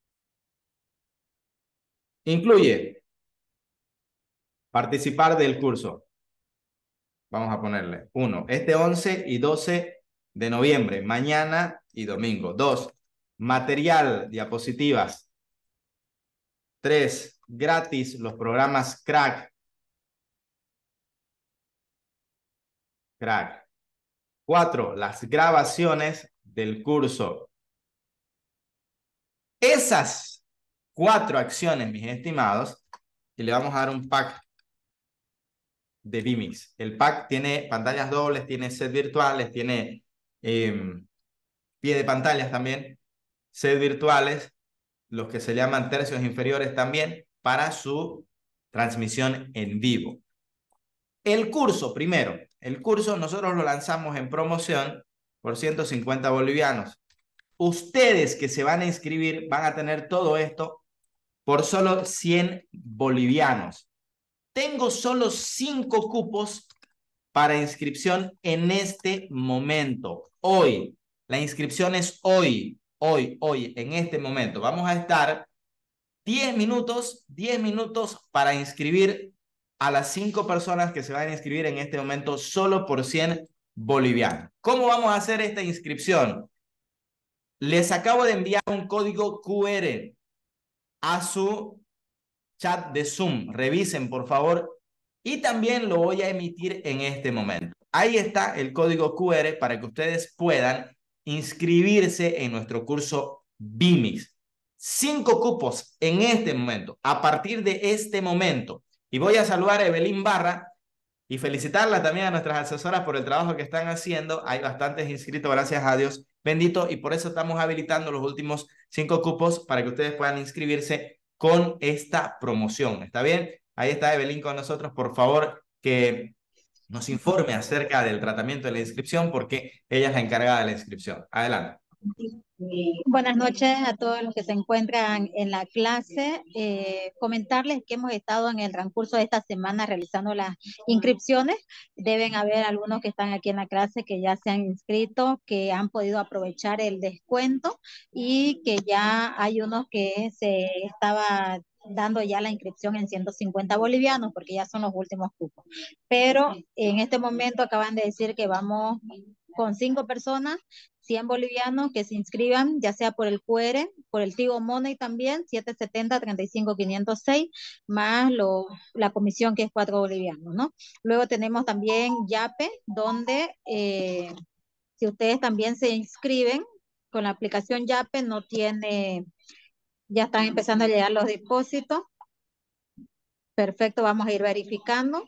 Incluye participar del curso. Vamos a ponerle uno, este once y doce de noviembre, mañana y domingo. Dos, material, diapositivas. Tres, gratis los programas Crack. Crack. Cuatro, las grabaciones del curso. Esas cuatro acciones, mis estimados, y le vamos a dar un pack de vMix. El pack tiene pantallas dobles, tiene set virtuales, tiene eh, pie de pantallas también, set virtuales, los que se llaman tercios inferiores también, para su transmisión en vivo. El curso, primero, el curso nosotros lo lanzamos en promoción por ciento cincuenta bolivianos. Ustedes que se van a inscribir van a tener todo esto por solo cien bolivianos. Tengo solo cinco cupos para inscripción en este momento. Hoy, la inscripción es hoy, hoy, hoy, en este momento. Vamos a estar diez minutos, diez minutos para inscribir a las cinco personas que se van a inscribir en este momento solo por cien bolivianos. ¿Cómo vamos a hacer esta inscripción? Les acabo de enviar un código cu erre a su chat de Zoom. Revisen, por favor. Y también lo voy a emitir en este momento. Ahí está el código cu erre para que ustedes puedan inscribirse en nuestro curso vMix. Cinco cupos en este momento, a partir de este momento. Y voy a saludar a Evelyn Barra y felicitarla también a nuestras asesoras por el trabajo que están haciendo. Hay bastantes inscritos, gracias a Dios bendito, y por eso estamos habilitando los últimos cinco cupos para que ustedes puedan inscribirse con esta promoción. ¿Está bien? Ahí está Evelyn con nosotros. Por favor, que nos informe acerca del tratamiento de la inscripción, porque ella es la encargada de la inscripción. Adelante. Buenas noches a todos los que se encuentran en la clase. Eh, comentarles que hemos estado en el transcurso de esta semana realizando las inscripciones. Deben haber algunos que están aquí en la clase que ya se han inscrito, que han podido aprovechar el descuento, y que ya hay unos que se estaba dando ya la inscripción en ciento cincuenta bolivianos, porque ya son los últimos cupos. Pero en este momento acaban de decir que vamos con cinco personas, cien bolivianos que se inscriban, ya sea por el cu erre, por el Tigo Money también, siete setenta, treinta y cinco, quinientos seis, más lo, la comisión que es cuatro bolivianos, ¿no? Luego tenemos también Yape, donde eh, si ustedes también se inscriben con la aplicación Yape, no tiene, ya están empezando a llegar los depósitos. Perfecto, vamos a ir verificando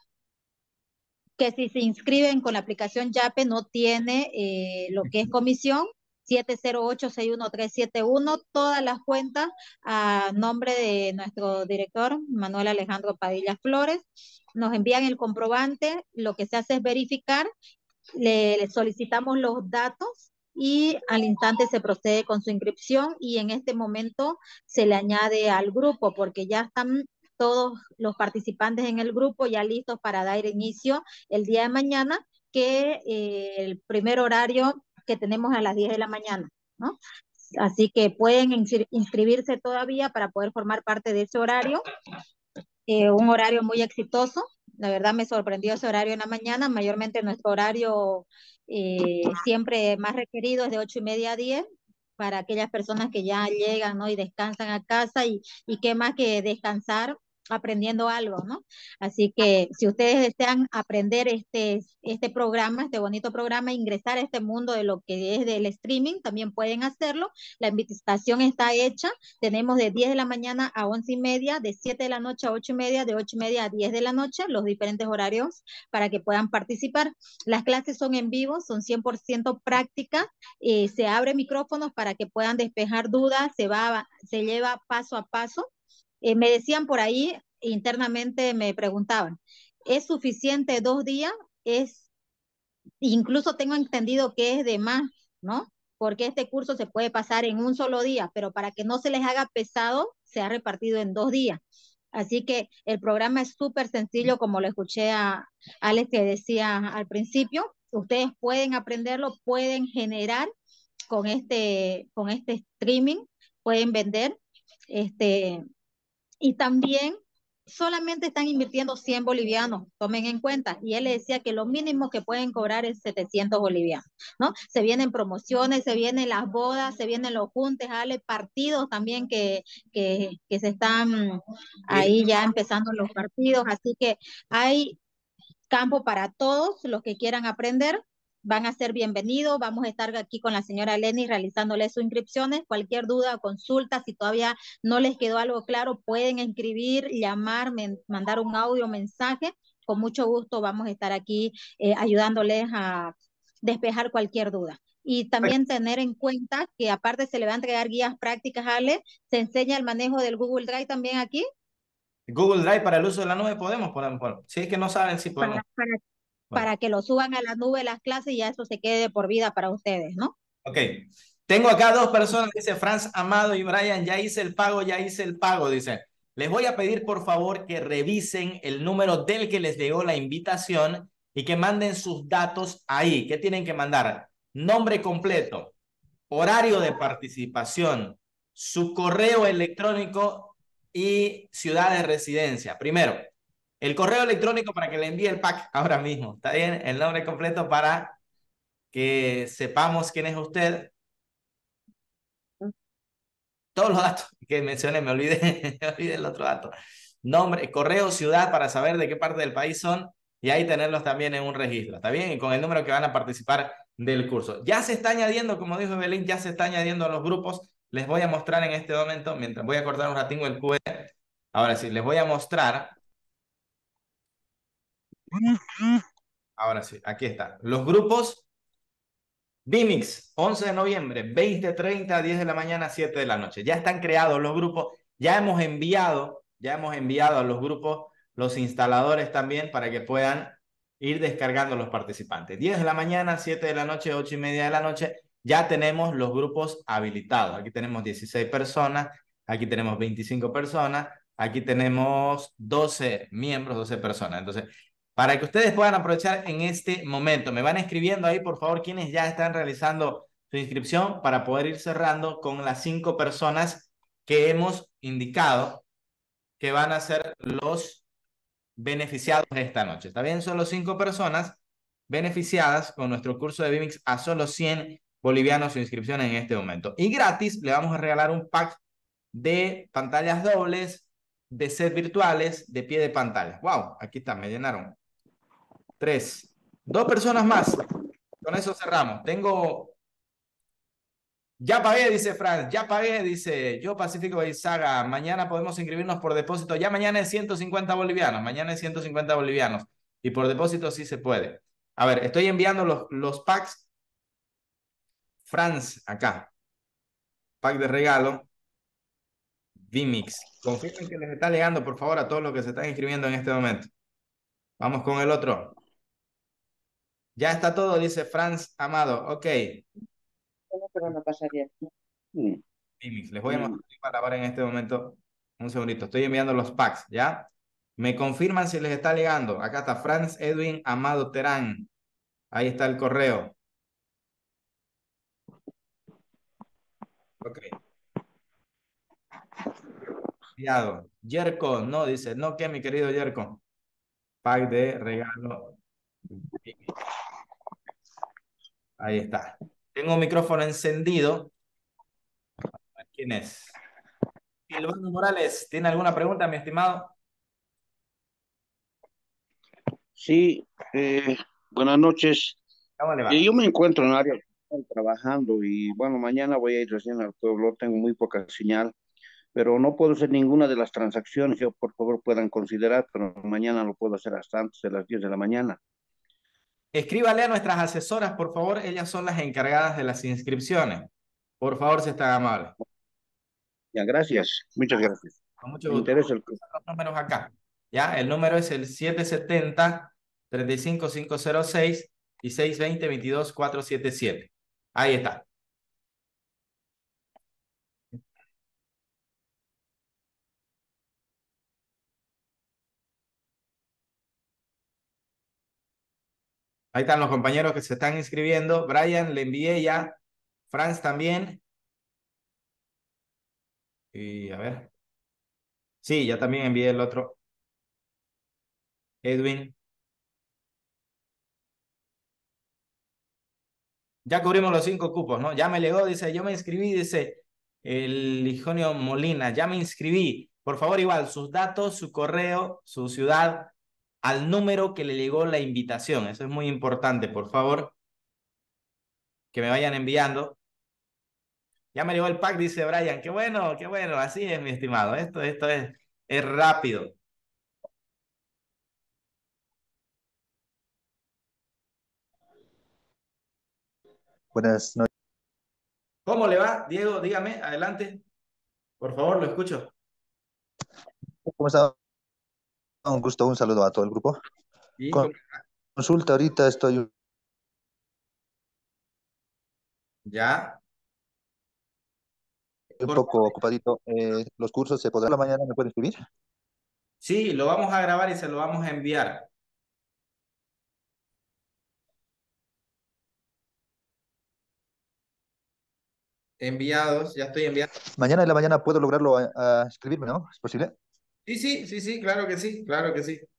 que si se inscriben con la aplicación Yape no tiene eh, lo que es comisión. Siete cero ocho, seis uno tres siete uno, todas las cuentas a nombre de nuestro director Manuel Alejandro Padilla Flores. Nos envían el comprobante, lo que se hace es verificar, le, le solicitamos los datos y al instante se procede con su inscripción, y en este momento se le añade al grupo porque ya están todos los participantes en el grupo ya listos para dar inicio el día de mañana, que eh, el primer horario que tenemos a las diez de la mañana, ¿no? Así que pueden inscri inscribirse todavía para poder formar parte de ese horario, eh, un horario muy exitoso. La verdad me sorprendió ese horario en la mañana. Mayormente nuestro horario eh, siempre más requerido es de ocho y media a diez, para aquellas personas que ya llegan, ¿no? Y descansan a casa, y, y qué más que descansar aprendiendo algo, ¿no? Así que si ustedes desean aprender este, este programa, este bonito programa, ingresar a este mundo de lo que es del streaming, también pueden hacerlo. La invitación está hecha. Tenemos de diez de la mañana a once y media, de siete de la noche a ocho y media, de ocho y media a diez de la noche, los diferentes horarios para que puedan participar. Las clases son en vivo, son cien por ciento prácticas, eh, se abre micrófonos para que puedan despejar dudas, se, va, se lleva paso a paso. Eh, me decían por ahí, internamente me preguntaban, ¿es suficiente dos días? Es, incluso tengo entendido que es de más, ¿no? Porque este curso se puede pasar en un solo día, pero para que no se les haga pesado, se ha repartido en dos días. Así que el programa es súper sencillo, como lo escuché a Alex que decía al principio. Ustedes pueden aprenderlo, pueden generar con este, con este streaming, pueden vender, este, y también solamente están invirtiendo cien bolivianos, tomen en cuenta. Y él le decía que lo mínimo que pueden cobrar es setecientos bolivianos, ¿no? Se vienen promociones, se vienen las bodas, se vienen los juntes, Ale, partidos también que, que, que se están ahí ya empezando los partidos. Así que hay campo para todos los que quieran aprender. Van a ser bienvenidos. Vamos a estar aquí con la señora Lenny realizándole sus inscripciones. Cualquier duda o consulta, si todavía no les quedó algo claro, pueden escribir, llamar, men- mandar un audio, mensaje. Con mucho gusto vamos a estar aquí eh, ayudándoles a despejar cualquier duda. Y también tener en cuenta que aparte se le van a entregar guías prácticas, Ale, se enseña el manejo del Google Drive también aquí. Google Drive para el uso de la nube podemos, podemos, podemos. Si es que no saben, si podemos. Para, para, Bueno, para que lo suban a la nube las clases y ya eso se quede de por vida para ustedes, ¿no? ok. Tengo acá dos personas, dice Franz Amado y Brian, ya hice el pago, ya hice el pago, dice. Les voy a pedir por favor que revisen el número del que les llegó la invitación y que manden sus datos ahí. ¿Qué tienen que mandar? Nombre completo, horario de participación, su correo electrónico y ciudad de residencia. Primero, el correo electrónico para que le envíe el pack ahora mismo. ¿Está bien? El nombre completo para que sepamos quién es usted. Todos los datos que mencioné, me olvidé, me olvidé el otro dato. Nombre, correo, ciudad para saber de qué parte del país son y ahí tenerlos también en un registro. ¿Está bien? Y con el número que van a participar del curso. Ya se está añadiendo, como dijo Evelyn, ya se está añadiendo a los grupos. Les voy a mostrar en este momento, mientras voy a cortar un ratingo el Q R. Ahora sí, les voy a mostrar. Ahora sí, aquí está. Los grupos Vimix, once de noviembre, veinte treinta, diez de la mañana, siete de la noche. Ya están creados los grupos, ya hemos enviado, ya hemos enviado a los grupos los instaladores también para que puedan ir descargando los participantes. diez de la mañana, siete de la noche, ocho y media de la noche, ya tenemos los grupos habilitados. Aquí tenemos dieciséis personas, aquí tenemos veinticinco personas, aquí tenemos doce miembros, doce personas. Entonces, para que ustedes puedan aprovechar en este momento, me van escribiendo ahí, por favor, quienes ya están realizando su inscripción para poder ir cerrando con las cinco personas que hemos indicado que van a ser los beneficiados esta noche. ¿Está bien? Solo cinco personas beneficiadas con nuestro curso de Vimix a solo cien bolivianos su inscripción en este momento. Y gratis le vamos a regalar un pack de pantallas dobles, de set virtuales, de pie de pantalla. ¡Wow! Aquí está, me llenaron. Tres. Dos personas más. Con eso cerramos. Tengo... Ya pagué, dice Franz. Ya pagué, dice yo, Pacífico y Saga. Mañana podemos inscribirnos por depósito. Ya mañana es ciento cincuenta bolivianos. Mañana es ciento cincuenta bolivianos. Y por depósito sí se puede. A ver, estoy enviando los, los packs. Franz, acá. Pack de regalo. Vimix. Confirmen que les está llegando, por favor, a todos los que se están inscribiendo en este momento. Vamos con el otro. Ya está todo, dice Franz Amado. Ok. Pero no pasaría. Mm. Vimix. Les voy a mostrar para ahora en este momento. Un segundito. Estoy enviando los packs, ¿ya? Me confirman si les está llegando. Acá está Franz Edwin Amado Terán. Ahí está el correo. Ok. Enviado. Yerko, no, dice. No, ¿qué, mi querido Yerko? Pack de regalo. Ahí está. Tengo un micrófono encendido. ¿Quién es? Silvano Morales, ¿tiene alguna pregunta, mi estimado? Sí, eh, buenas noches. ¿Cómo le va? Eh, yo me encuentro en área trabajando y bueno, mañana voy a ir recién al pueblo, tengo muy poca señal, pero no puedo hacer ninguna de las transacciones, yo por favor puedan considerar, pero mañana lo puedo hacer hasta antes de las diez de la mañana. Escríbale a nuestras asesoras, por favor. Ellas son las encargadas de las inscripciones. Por favor, si están amables. Ya, gracias, muchas gracias. Con mucho Me gusto. interesa el... Los números acá. ¿Ya? El número es el siete siete cero, tres cinco cinco cero seis y seis dos cero, dos dos cuatro siete siete. Ahí está. Ahí están los compañeros que se están inscribiendo. Brian, le envié ya. Franz también. Y a ver. Sí, ya también envié el otro. Edwin. Ya cubrimos los cinco cupos, ¿no? Ya me llegó, dice, yo me inscribí, dice el Lijonio Molina, ya me inscribí. Por favor, igual, sus datos, su correo, su ciudad, al número que le llegó la invitación. Eso es muy importante, por favor, que me vayan enviando. Ya me llegó el pack, dice Brian. Qué bueno, qué bueno. Así es, mi estimado. Esto, esto es, es rápido. Buenas noches. ¿Cómo le va, Diego? Dígame, adelante. Por favor, lo escucho. ¿Cómo está? Un gusto, un saludo a todo el grupo. ¿Y Con- cómo- Consulta, ahorita estoy un Ya. un Por- poco ocupadito. Eh, los cursos se podrán la mañana, ¿me pueden escribir? Sí, lo vamos a grabar y se lo vamos a enviar. Enviados, ya estoy enviando. Mañana en la mañana puedo lograrlo a, a escribirme, ¿no? ¿Es posible? Sí, sí, sí, sí, claro que sí, claro que sí.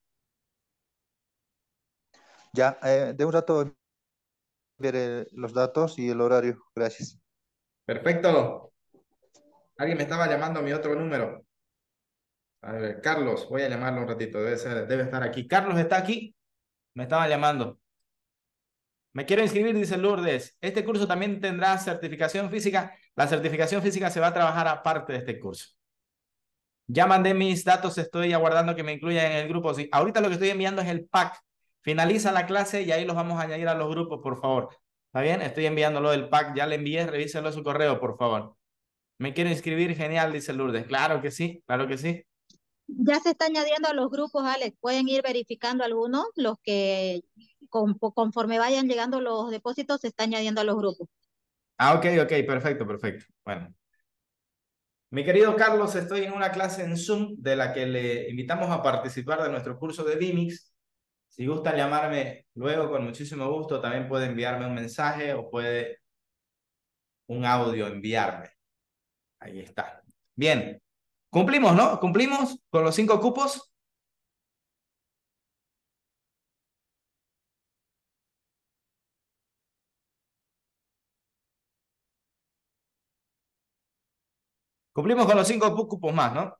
Ya, eh, de un rato ver eh, los datos y el horario. Gracias. Perfecto. Alguien me estaba llamando a mi otro número. A ver, Carlos, voy a llamarlo un ratito, debe ser, debe estar aquí. Carlos está aquí, me estaba llamando. Me quiero inscribir, dice Lourdes. Este curso también tendrá certificación física. La certificación física se va a trabajar aparte de este curso. Ya mandé mis datos, estoy aguardando que me incluyan en el grupo. Sí, ahorita lo que estoy enviando es el pack. Finaliza la clase y ahí los vamos a añadir a los grupos, por favor. ¿Está bien? Estoy enviándolo del pack, ya le envié, revíselo a su correo, por favor. Me quiero inscribir, genial, dice Lourdes. Claro que sí, claro que sí. Ya se está añadiendo a los grupos, Alex. Pueden ir verificando algunos, los que con- conforme vayan llegando los depósitos se está añadiendo a los grupos. Ah, ok, ok, perfecto, perfecto. Bueno. Mi querido Carlos, estoy en una clase en Zoom de la que le invitamos a participar de nuestro curso de Vimix. Si gusta llamarme luego, con muchísimo gusto, también puede enviarme un mensaje o puede un audio enviarme. Ahí está. Bien. Cumplimos, ¿no? Cumplimos con los cinco cupos. Cumplimos con los cinco cupos más, ¿no?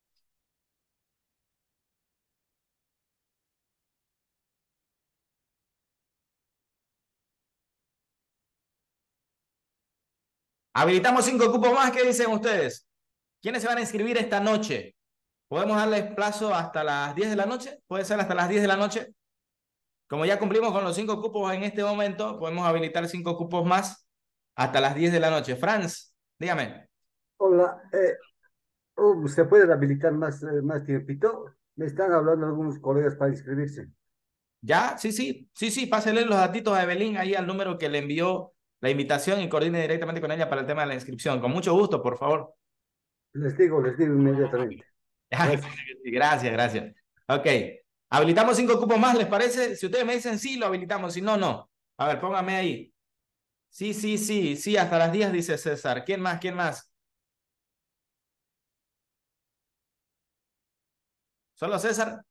Habilitamos cinco cupos más. ¿Qué dicen ustedes? ¿Quiénes se van a inscribir esta noche? ¿Podemos darles plazo hasta las diez de la noche? ¿Puede ser hasta las diez de la noche? Como ya cumplimos con los cinco cupos en este momento, podemos habilitar cinco cupos más hasta las diez de la noche. Franz, dígame. Hola, eh, oh, ¿se puede habilitar más, eh, más tiempito? Me están hablando algunos colegas para inscribirse. ¿Ya? Sí, sí, sí, sí, pásele los datitos a Evelyn ahí al número que le envió la invitación y coordine directamente con ella para el tema de la inscripción. Con mucho gusto, por favor. Les digo, les digo inmediatamente. Ay, Gracias. gracias, gracias. Ok. Habilitamos cinco cupos más, ¿les parece? Si ustedes me dicen sí, lo habilitamos. Si no, no. A ver, póngame ahí. Sí, sí, sí, sí, hasta las diez, dice César. ¿Quién más? ¿Quién más? ¿Solo César?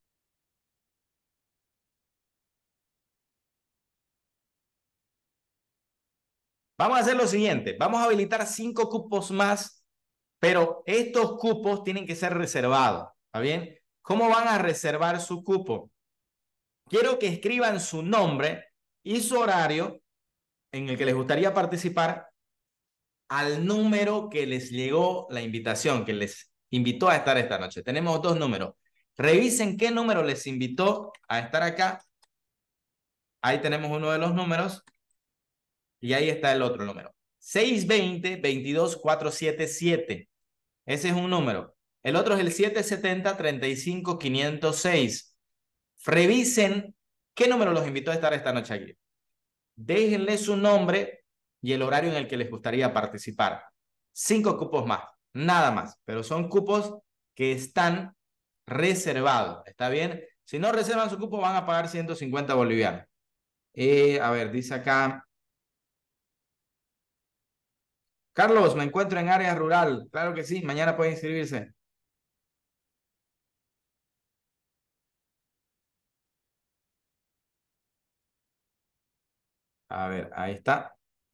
Vamos a hacer lo siguiente. Vamos a habilitar cinco cupos más, pero estos cupos tienen que ser reservados. ¿Está bien? ¿Cómo van a reservar su cupo? Quiero que escriban su nombre y su horario en el que les gustaría participar al número que les llegó la invitación, que les invitó a estar esta noche. Tenemos dos números. Revisen qué número les invitó a estar acá. Ahí tenemos uno de los números y ahí está el otro número. seis dos cero, veintidós cuatrocientos setenta y siete. Ese es un número. El otro es el siete setenta, treinta y cinco, quinientos seis. Revisen qué número los invitó a estar esta noche aquí. Déjenle su nombre y el horario en el que les gustaría participar. Cinco cupos más, nada más, pero son cupos que están reservados, ¿está bien? Si no reservan su cupo van a pagar ciento cincuenta bolivianos. Eh, a ver, dice acá. Carlos, me encuentro en área rural. Claro que sí, mañana puede inscribirse. A ver, ahí está.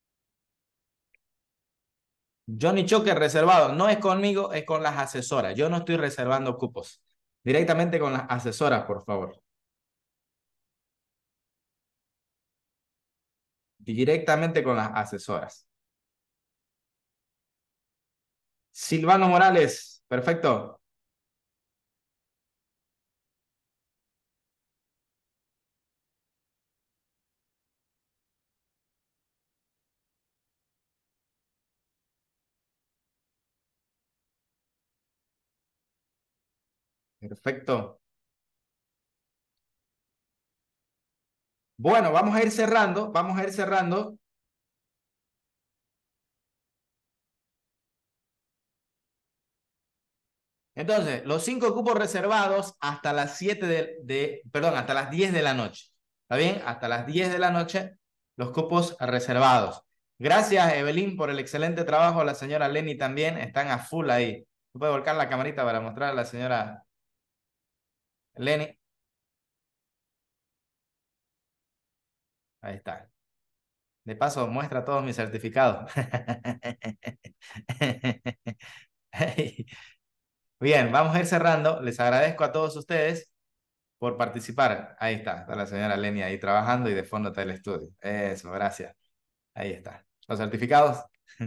Johnny Choque reservado. No es conmigo, es con las asesoras. Yo no estoy reservando cupos. Directamente con las asesoras, por favor. Directamente con las asesoras. Silvano Morales, perfecto. Perfecto. Bueno, vamos a ir cerrando, vamos a ir cerrando. Entonces, los cinco cupos reservados hasta las siete de, de, perdón, hasta las diez de la noche. ¿Está bien? Hasta las diez de la noche, los cupos reservados. Gracias, Evelyn, por el excelente trabajo. La señora Lenny también. Están a full ahí. ¿Puede volcar la camarita para mostrar a la señora Lenny? Ahí está. De paso, muestra todos mis certificados. Bien, vamos a ir cerrando. Les agradezco a todos ustedes por participar. Ahí está, está la señora Lenny ahí trabajando y de fondo está el estudio. Eso, gracias. Ahí está. Los certificados.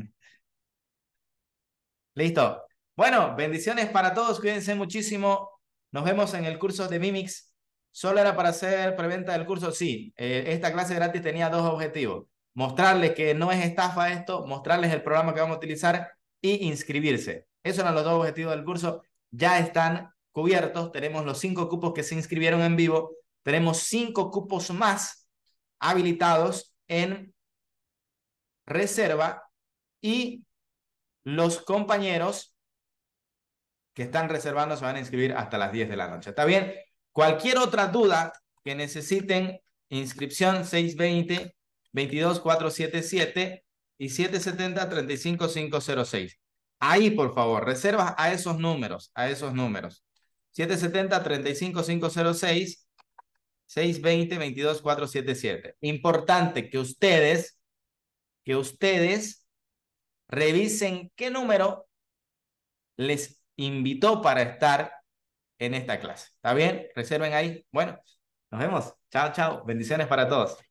Listo. Bueno, bendiciones para todos. Cuídense muchísimo. Nos vemos en el curso de Mimix. ¿Solo era para hacer preventa del curso? Sí. Eh, esta clase gratis tenía dos objetivos. Mostrarles que no es estafa esto, mostrarles el programa que vamos a utilizar y inscribirse. Esos eran los dos objetivos del curso. Ya están cubiertos. Tenemos los cinco cupos que se inscribieron en vivo. Tenemos cinco cupos más habilitados en reserva y los compañeros que están reservando se van a inscribir hasta las diez de la noche. ¿Está bien? Cualquier otra duda que necesiten, inscripción seis veinte, veintidós cuatrocientos setenta y siete y setecientos setenta, treinta y cinco mil quinientos seis. Ahí, por favor, reservas a esos números, a esos números. setecientos setenta, treinta y cinco mil quinientos seis, seis veinte, veintidós cuatrocientos setenta y siete. Importante que ustedes, que ustedes revisen qué número les invitó para estar en esta clase. ¿Está bien? Reserven ahí. Bueno, nos vemos. Chao, chao. Bendiciones para todos.